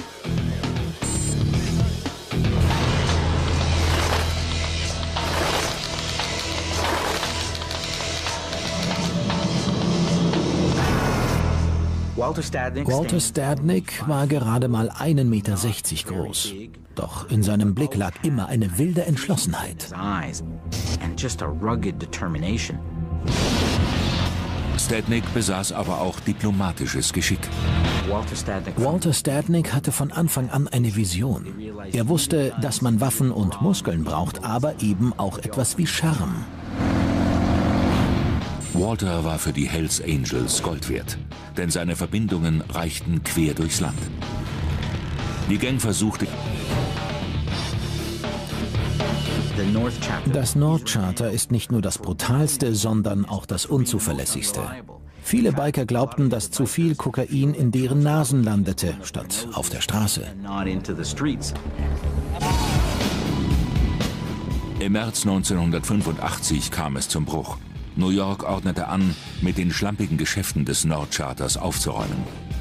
Walter Stadnick war gerade mal einen Meter sechzig groß. Doch in seinem Blick lag immer eine wilde Entschlossenheit. Stadnick besaß aber auch diplomatisches Geschick. Walter Stadnick hatte von Anfang an eine Vision. Er wusste, dass man Waffen und Muskeln braucht, aber eben auch etwas wie Charme. Walter war für die Hells Angels Gold wert, denn seine Verbindungen reichten quer durchs Land. Die Gang versuchte... Das North Charter ist nicht nur das brutalste, sondern auch das unzuverlässigste. Viele Biker glaubten, dass zu viel Kokain in deren Nasen landete, statt auf der Straße. Im März neunzehnhundertfünfundachtzig kam es zum Bruch. New York ordnete an, mit den schlampigen Geschäften des North Charters aufzuräumen.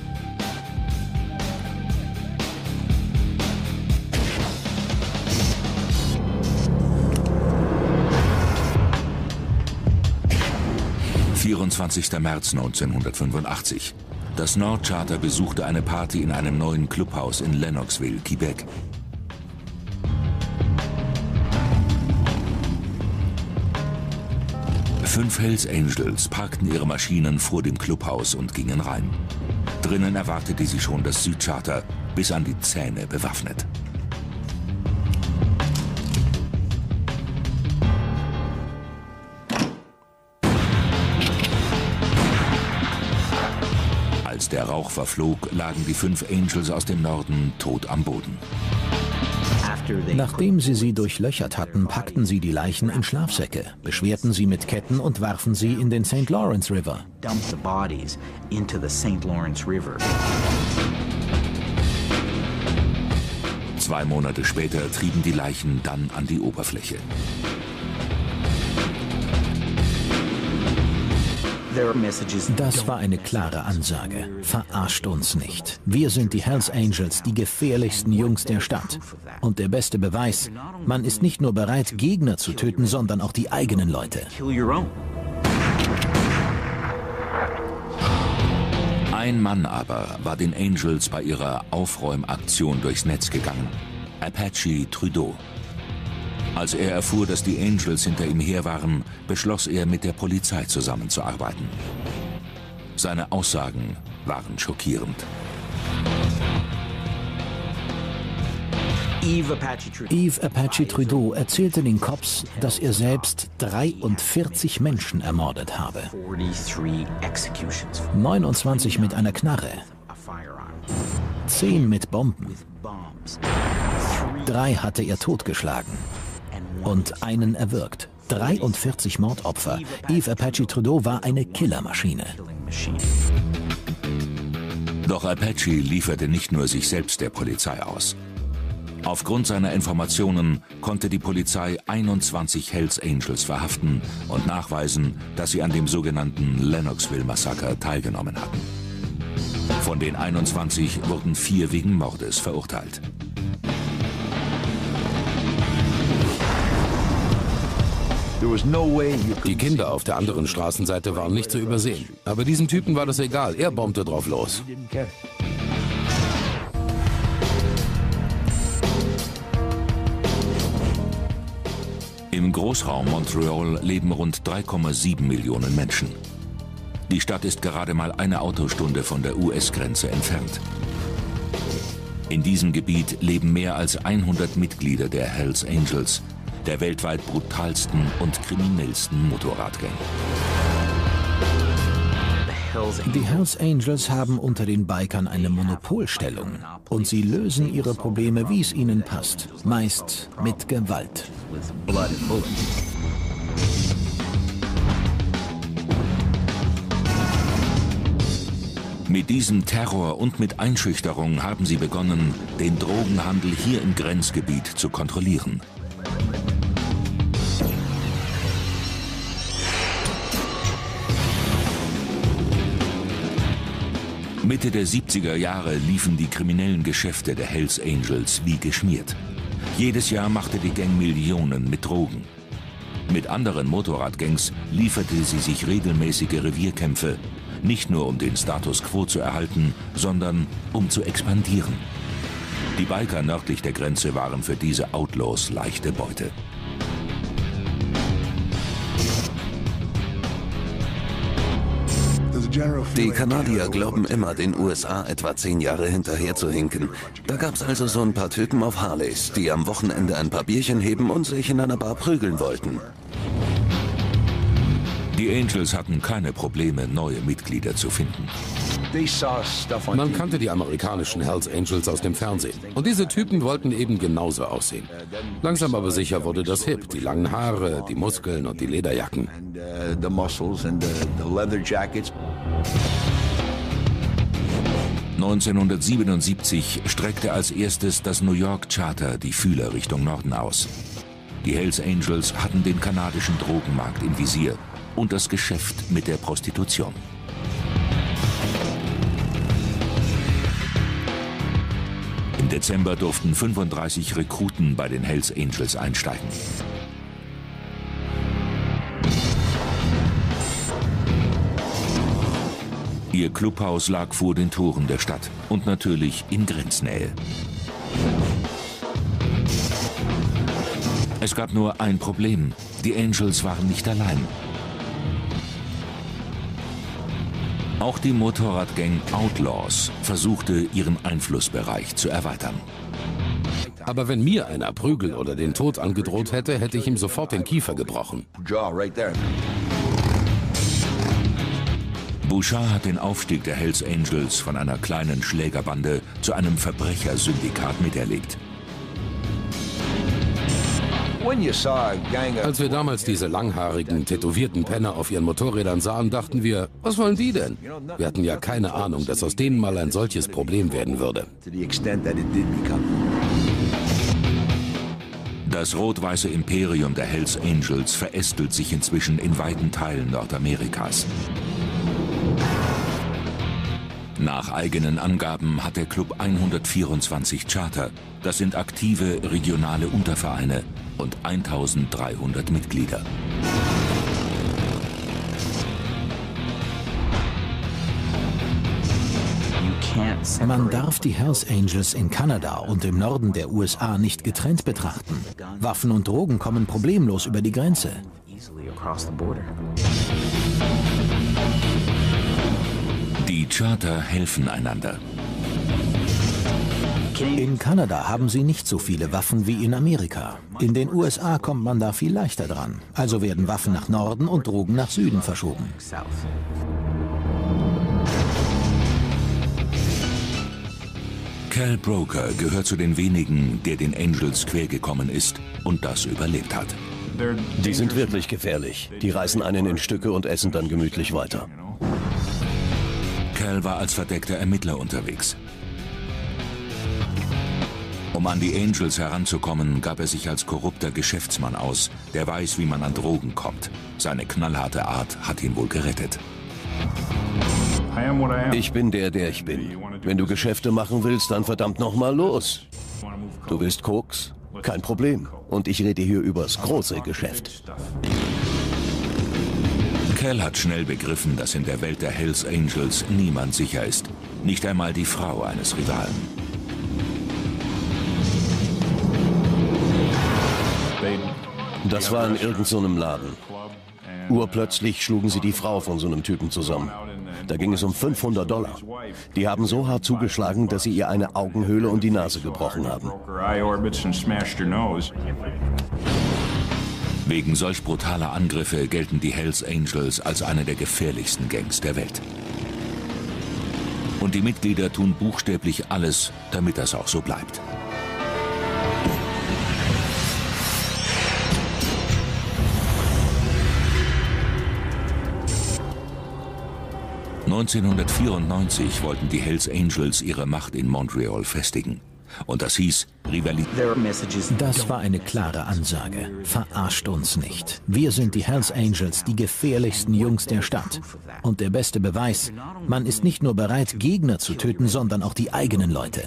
vierundzwanzigster März neunzehnhundertfünfundachtzig. Das North Charter besuchte eine Party in einem neuen Clubhaus in Lennoxville, Quebec. Fünf Hells Angels parkten ihre Maschinen vor dem Clubhaus und gingen rein. Drinnen erwartete sie schon das Südcharter, bis an die Zähne bewaffnet. Als der Rauch verflog, lagen die fünf Angels aus dem Norden tot am Boden. Nachdem sie sie durchlöchert hatten, packten sie die Leichen in Schlafsäcke, beschwerten sie mit Ketten und warfen sie in den Saint Lawrence River. Zwei Monate später trieben die Leichen dann an die Oberfläche. Das war eine klare Ansage. Verarscht uns nicht. Wir sind die Hells Angels, die gefährlichsten Jungs der Stadt. Und der beste Beweis, man ist nicht nur bereit, Gegner zu töten, sondern auch die eigenen Leute. Ein Mann aber war den Angels bei ihrer Aufräumaktion durchs Netz gegangen. Apache Trudeau. Als er erfuhr, dass die Angels hinter ihm her waren, beschloss er, mit der Polizei zusammenzuarbeiten. Seine Aussagen waren schockierend. Yves Apache Trudeau erzählte den Cops, dass er selbst dreiundvierzig Menschen ermordet habe. neunundzwanzig mit einer Knarre, zehn mit Bomben, drei hatte er totgeschlagen und einen erwürgt. dreiundvierzig Mordopfer. Yves Apache Trudeau war eine Killermaschine. Doch Apache lieferte nicht nur sich selbst der Polizei aus. Aufgrund seiner Informationen konnte die Polizei einundzwanzig Hells Angels verhaften und nachweisen, dass sie an dem sogenannten Lennoxville-Massaker teilgenommen hatten. Von den einundzwanzig wurden vier wegen Mordes verurteilt. Die Kinder auf der anderen Straßenseite waren nicht zu übersehen. Aber diesem Typen war das egal, er bombte drauf los. Im Großraum Montreal leben rund drei Komma sieben Millionen Menschen. Die Stadt ist gerade mal eine Autostunde von der U S-Grenze entfernt. In diesem Gebiet leben mehr als hundert Mitglieder der Hells Angels, der weltweit brutalsten und kriminellsten Motorradgang. Die Hells Angels haben unter den Bikern eine Monopolstellung und sie lösen ihre Probleme, wie es ihnen passt, meist mit Gewalt. Mit diesem Terror und mit Einschüchterung haben sie begonnen, den Drogenhandel hier im Grenzgebiet zu kontrollieren. Mitte der siebziger Jahre liefen die kriminellen Geschäfte der Hells Angels wie geschmiert. Jedes Jahr machte die Gang Millionen mit Drogen. Mit anderen Motorradgangs lieferte sie sich regelmäßige Revierkämpfe, nicht nur um den Status quo zu erhalten, sondern um zu expandieren. Die Biker nördlich der Grenze waren für diese Outlaws leichte Beute. Die Kanadier glauben immer, den U S A etwa zehn Jahre hinterher zu hinken. Da gab's also so ein paar Typen auf Harleys, die am Wochenende ein paar Bierchen heben und sich in einer Bar prügeln wollten. Die Angels hatten keine Probleme, neue Mitglieder zu finden. Man kannte die amerikanischen Hells Angels aus dem Fernsehen. Und diese Typen wollten eben genauso aussehen. Langsam aber sicher wurde das hip. Die langen Haare, die Muskeln und die Lederjacken. neunzehnhundertsiebenundsiebzig streckte als erstes das New York Charter die Fühler Richtung Norden aus. Die Hells Angels hatten den kanadischen Drogenmarkt im Visier und das Geschäft mit der Prostitution. Im Dezember durften fünfunddreißig Rekruten bei den Hells Angels einsteigen. Ihr Clubhaus lag vor den Toren der Stadt und natürlich in Grenznähe. Es gab nur ein Problem: Die Angels waren nicht allein. Auch die Motorradgang Outlaws versuchte, ihren Einflussbereich zu erweitern. Aber wenn mir einer Prügel oder den Tod angedroht hätte, hätte ich ihm sofort den Kiefer gebrochen. Bouchard hat den Aufstieg der Hells Angels von einer kleinen Schlägerbande zu einem Verbrechersyndikat miterlebt. Als wir damals diese langhaarigen, tätowierten Penner auf ihren Motorrädern sahen, dachten wir, was wollen die denn? Wir hatten ja keine Ahnung, dass aus denen mal ein solches Problem werden würde. Das rot-weiße Imperium der Hells Angels verästelt sich inzwischen in weiten Teilen Nordamerikas. Nach eigenen Angaben hat der Club hundertvierundzwanzig Charter. Das sind aktive regionale Untervereine und eintausenddreihundert Mitglieder. Man darf die Hells Angels in Kanada und im Norden der U S A nicht getrennt betrachten. Waffen und Drogen kommen problemlos über die Grenze. Die Charter helfen einander. In Kanada haben sie nicht so viele Waffen wie in Amerika. In den U S A kommt man da viel leichter dran. Also werden Waffen nach Norden und Drogen nach Süden verschoben. Cal Broker gehört zu den wenigen, der den Angels quergekommen ist und das überlebt hat. Die sind wirklich gefährlich. Die reißen einen in Stücke und essen dann gemütlich weiter. Cal war als verdeckter Ermittler unterwegs. Um an die Angels heranzukommen, gab er sich als korrupter Geschäftsmann aus, der weiß, wie man an Drogen kommt. Seine knallharte Art hat ihn wohl gerettet. Ich bin der, der ich bin. Wenn du Geschäfte machen willst, dann verdammt noch mal los. Du willst Koks? Kein Problem. Und ich rede hier übers große Geschäft. Cal hat schnell begriffen, dass in der Welt der Hells Angels niemand sicher ist. Nicht einmal die Frau eines Rivalen. Das war in irgend so einem Laden. Urplötzlich schlugen sie die Frau von so einem Typen zusammen. Da ging es um fünfhundert Dollar. Die haben so hart zugeschlagen, dass sie ihr eine Augenhöhle und die Nase gebrochen haben. Wegen solch brutaler Angriffe gelten die Hells Angels als eine der gefährlichsten Gangs der Welt. Und die Mitglieder tun buchstäblich alles, damit das auch so bleibt. neunzehnhundertvierundneunzig wollten die Hells Angels ihre Macht in Montreal festigen. Und das hieß Rivalität. Das war eine klare Ansage. Verarscht uns nicht. Wir sind die Hells Angels, die gefährlichsten Jungs der Stadt. Und der beste Beweis, man ist nicht nur bereit, Gegner zu töten, sondern auch die eigenen Leute.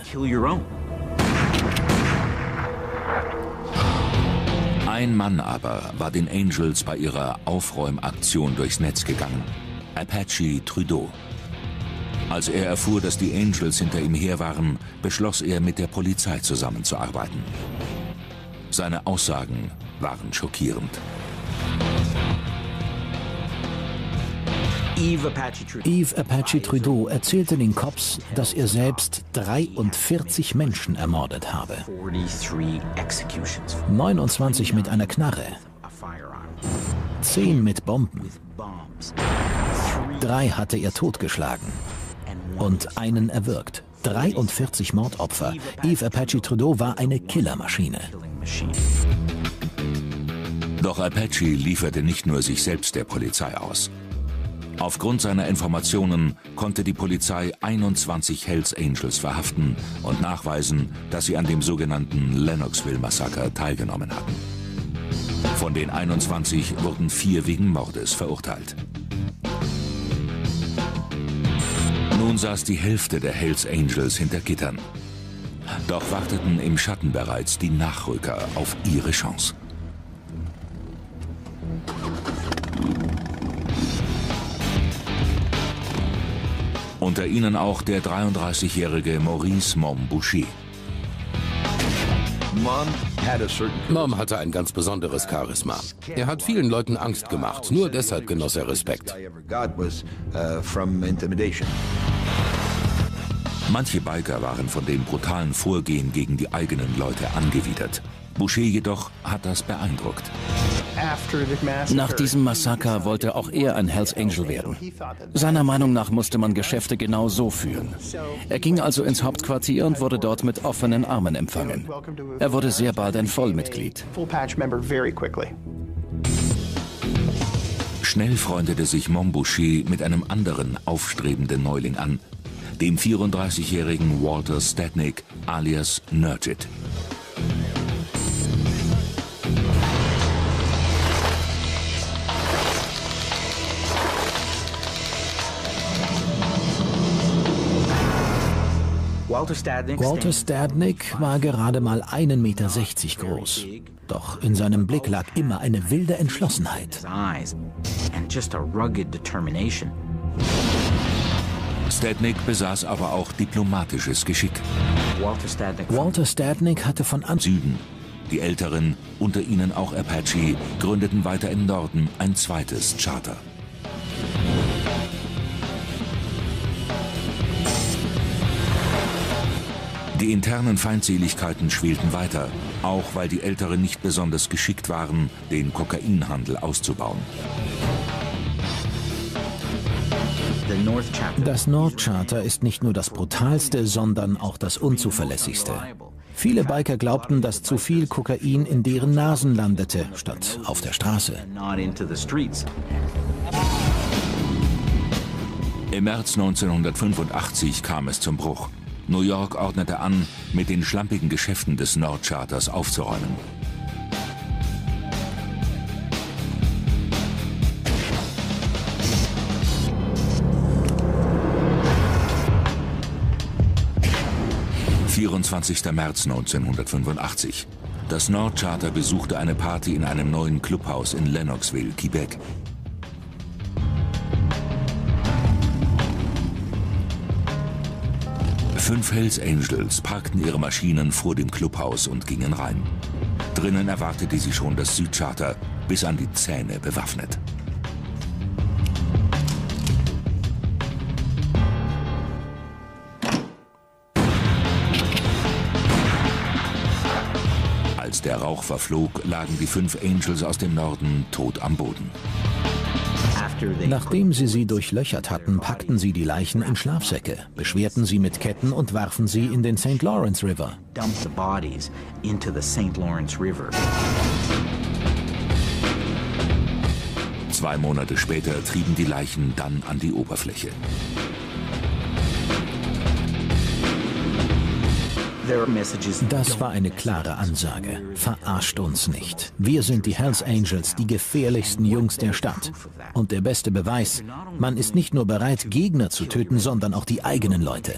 Ein Mann aber war den Angels bei ihrer Aufräumaktion durchs Netz gegangen. Apache Trudeau. Als er erfuhr, dass die Angels hinter ihm her waren, beschloss er, mit der Polizei zusammenzuarbeiten. Seine Aussagen waren schockierend. Yves Apache Trudeau erzählte den Cops, dass er selbst dreiundvierzig Menschen ermordet habe. neunundzwanzig mit einer Knarre, zehn mit Bomben, drei hatte er totgeschlagen und einen erwürgt. dreiundvierzig Mordopfer. Yves Apache Trudeau war eine Killermaschine. Doch Apache lieferte nicht nur sich selbst der Polizei aus. Aufgrund seiner Informationen konnte die Polizei einundzwanzig Hells Angels verhaften und nachweisen, dass sie an dem sogenannten Lennoxville-Massaker teilgenommen hatten. Von den einundzwanzig wurden vier wegen Mordes verurteilt. Nun saß die Hälfte der Hells Angels hinter Gittern. Doch warteten im Schatten bereits die Nachrücker auf ihre Chance. Unter ihnen auch der dreiunddreißigjährige Maurice Mom Boucher. Mom Mom hatte ein ganz besonderes Charisma. Er hat vielen Leuten Angst gemacht. Nur deshalb genoss er Respekt. Manche Biker waren von dem brutalen Vorgehen gegen die eigenen Leute angewidert. Boucher jedoch hat das beeindruckt. Nach diesem Massaker wollte auch er ein Hells Angel werden. Seiner Meinung nach musste man Geschäfte genau so führen. Er ging also ins Hauptquartier und wurde dort mit offenen Armen empfangen. Er wurde sehr bald ein Vollmitglied. Schnell freundete sich Mom Boucher mit einem anderen aufstrebenden Neuling an, dem vierunddreißigjährigen Walter Stadnick alias Nurgit. Walter Stadnick war gerade mal einen Meter sechzig groß. Doch in seinem Blick lag immer eine wilde Entschlossenheit. Stadnick besaß aber auch diplomatisches Geschick. Walter Stadnick hatte von Anfang Süden. Die Älteren, unter ihnen auch Apache, gründeten weiter im Norden ein zweites Charter. Die internen Feindseligkeiten schwelten weiter, auch weil die Älteren nicht besonders geschickt waren, den Kokainhandel auszubauen. Das North Charter ist nicht nur das brutalste, sondern auch das unzuverlässigste. Viele Biker glaubten, dass zu viel Kokain in deren Nasen landete, statt auf der Straße. Im März neunzehnhundertfünfundachtzig kam es zum Bruch. New York ordnete an, mit den schlampigen Geschäften des North Charters aufzuräumen. vierundzwanzigster März neunzehnhundertfünfundachtzig. Das North Charter besuchte eine Party in einem neuen Clubhaus in Lennoxville, Quebec. Fünf Hells Angels parkten ihre Maschinen vor dem Clubhaus und gingen rein. Drinnen erwartete sie schon das Südcharter, bis an die Zähne bewaffnet. Als der Rauch verflog, lagen die fünf Angels aus dem Norden tot am Boden. Nachdem sie sie durchlöchert hatten, packten sie die Leichen in Schlafsäcke, beschwerten sie mit Ketten und warfen sie in den Saint Lawrence River. Zwei Monate später trieben die Leichen dann an die Oberfläche. Das war eine klare Ansage. Verarscht uns nicht. Wir sind die Hells Angels, die gefährlichsten Jungs der Stadt. Und der beste Beweis, man ist nicht nur bereit, Gegner zu töten, sondern auch die eigenen Leute.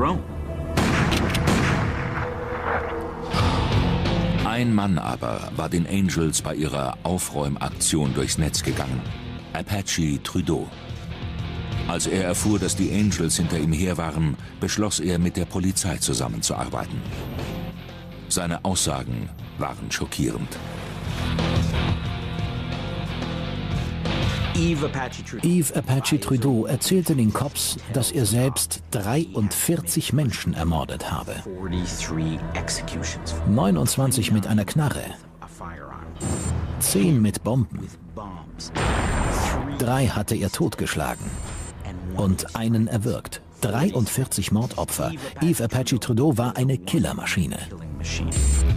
Ein Mann aber war den Angels bei ihrer Aufräumaktion durchs Netz gegangen. Apache Trudeau. Als er erfuhr, dass die Angels hinter ihm her waren, beschloss er, mit der Polizei zusammenzuarbeiten. Seine Aussagen waren schockierend. Yves Apache Trudeau erzählte den Cops, dass er selbst dreiundvierzig Menschen ermordet habe. neunundzwanzig mit einer Knarre, zehn mit Bomben, drei hatte er totgeschlagen und einen erwürgt. dreiundvierzig Mordopfer. Yves Apache Trudeau war eine Killermaschine.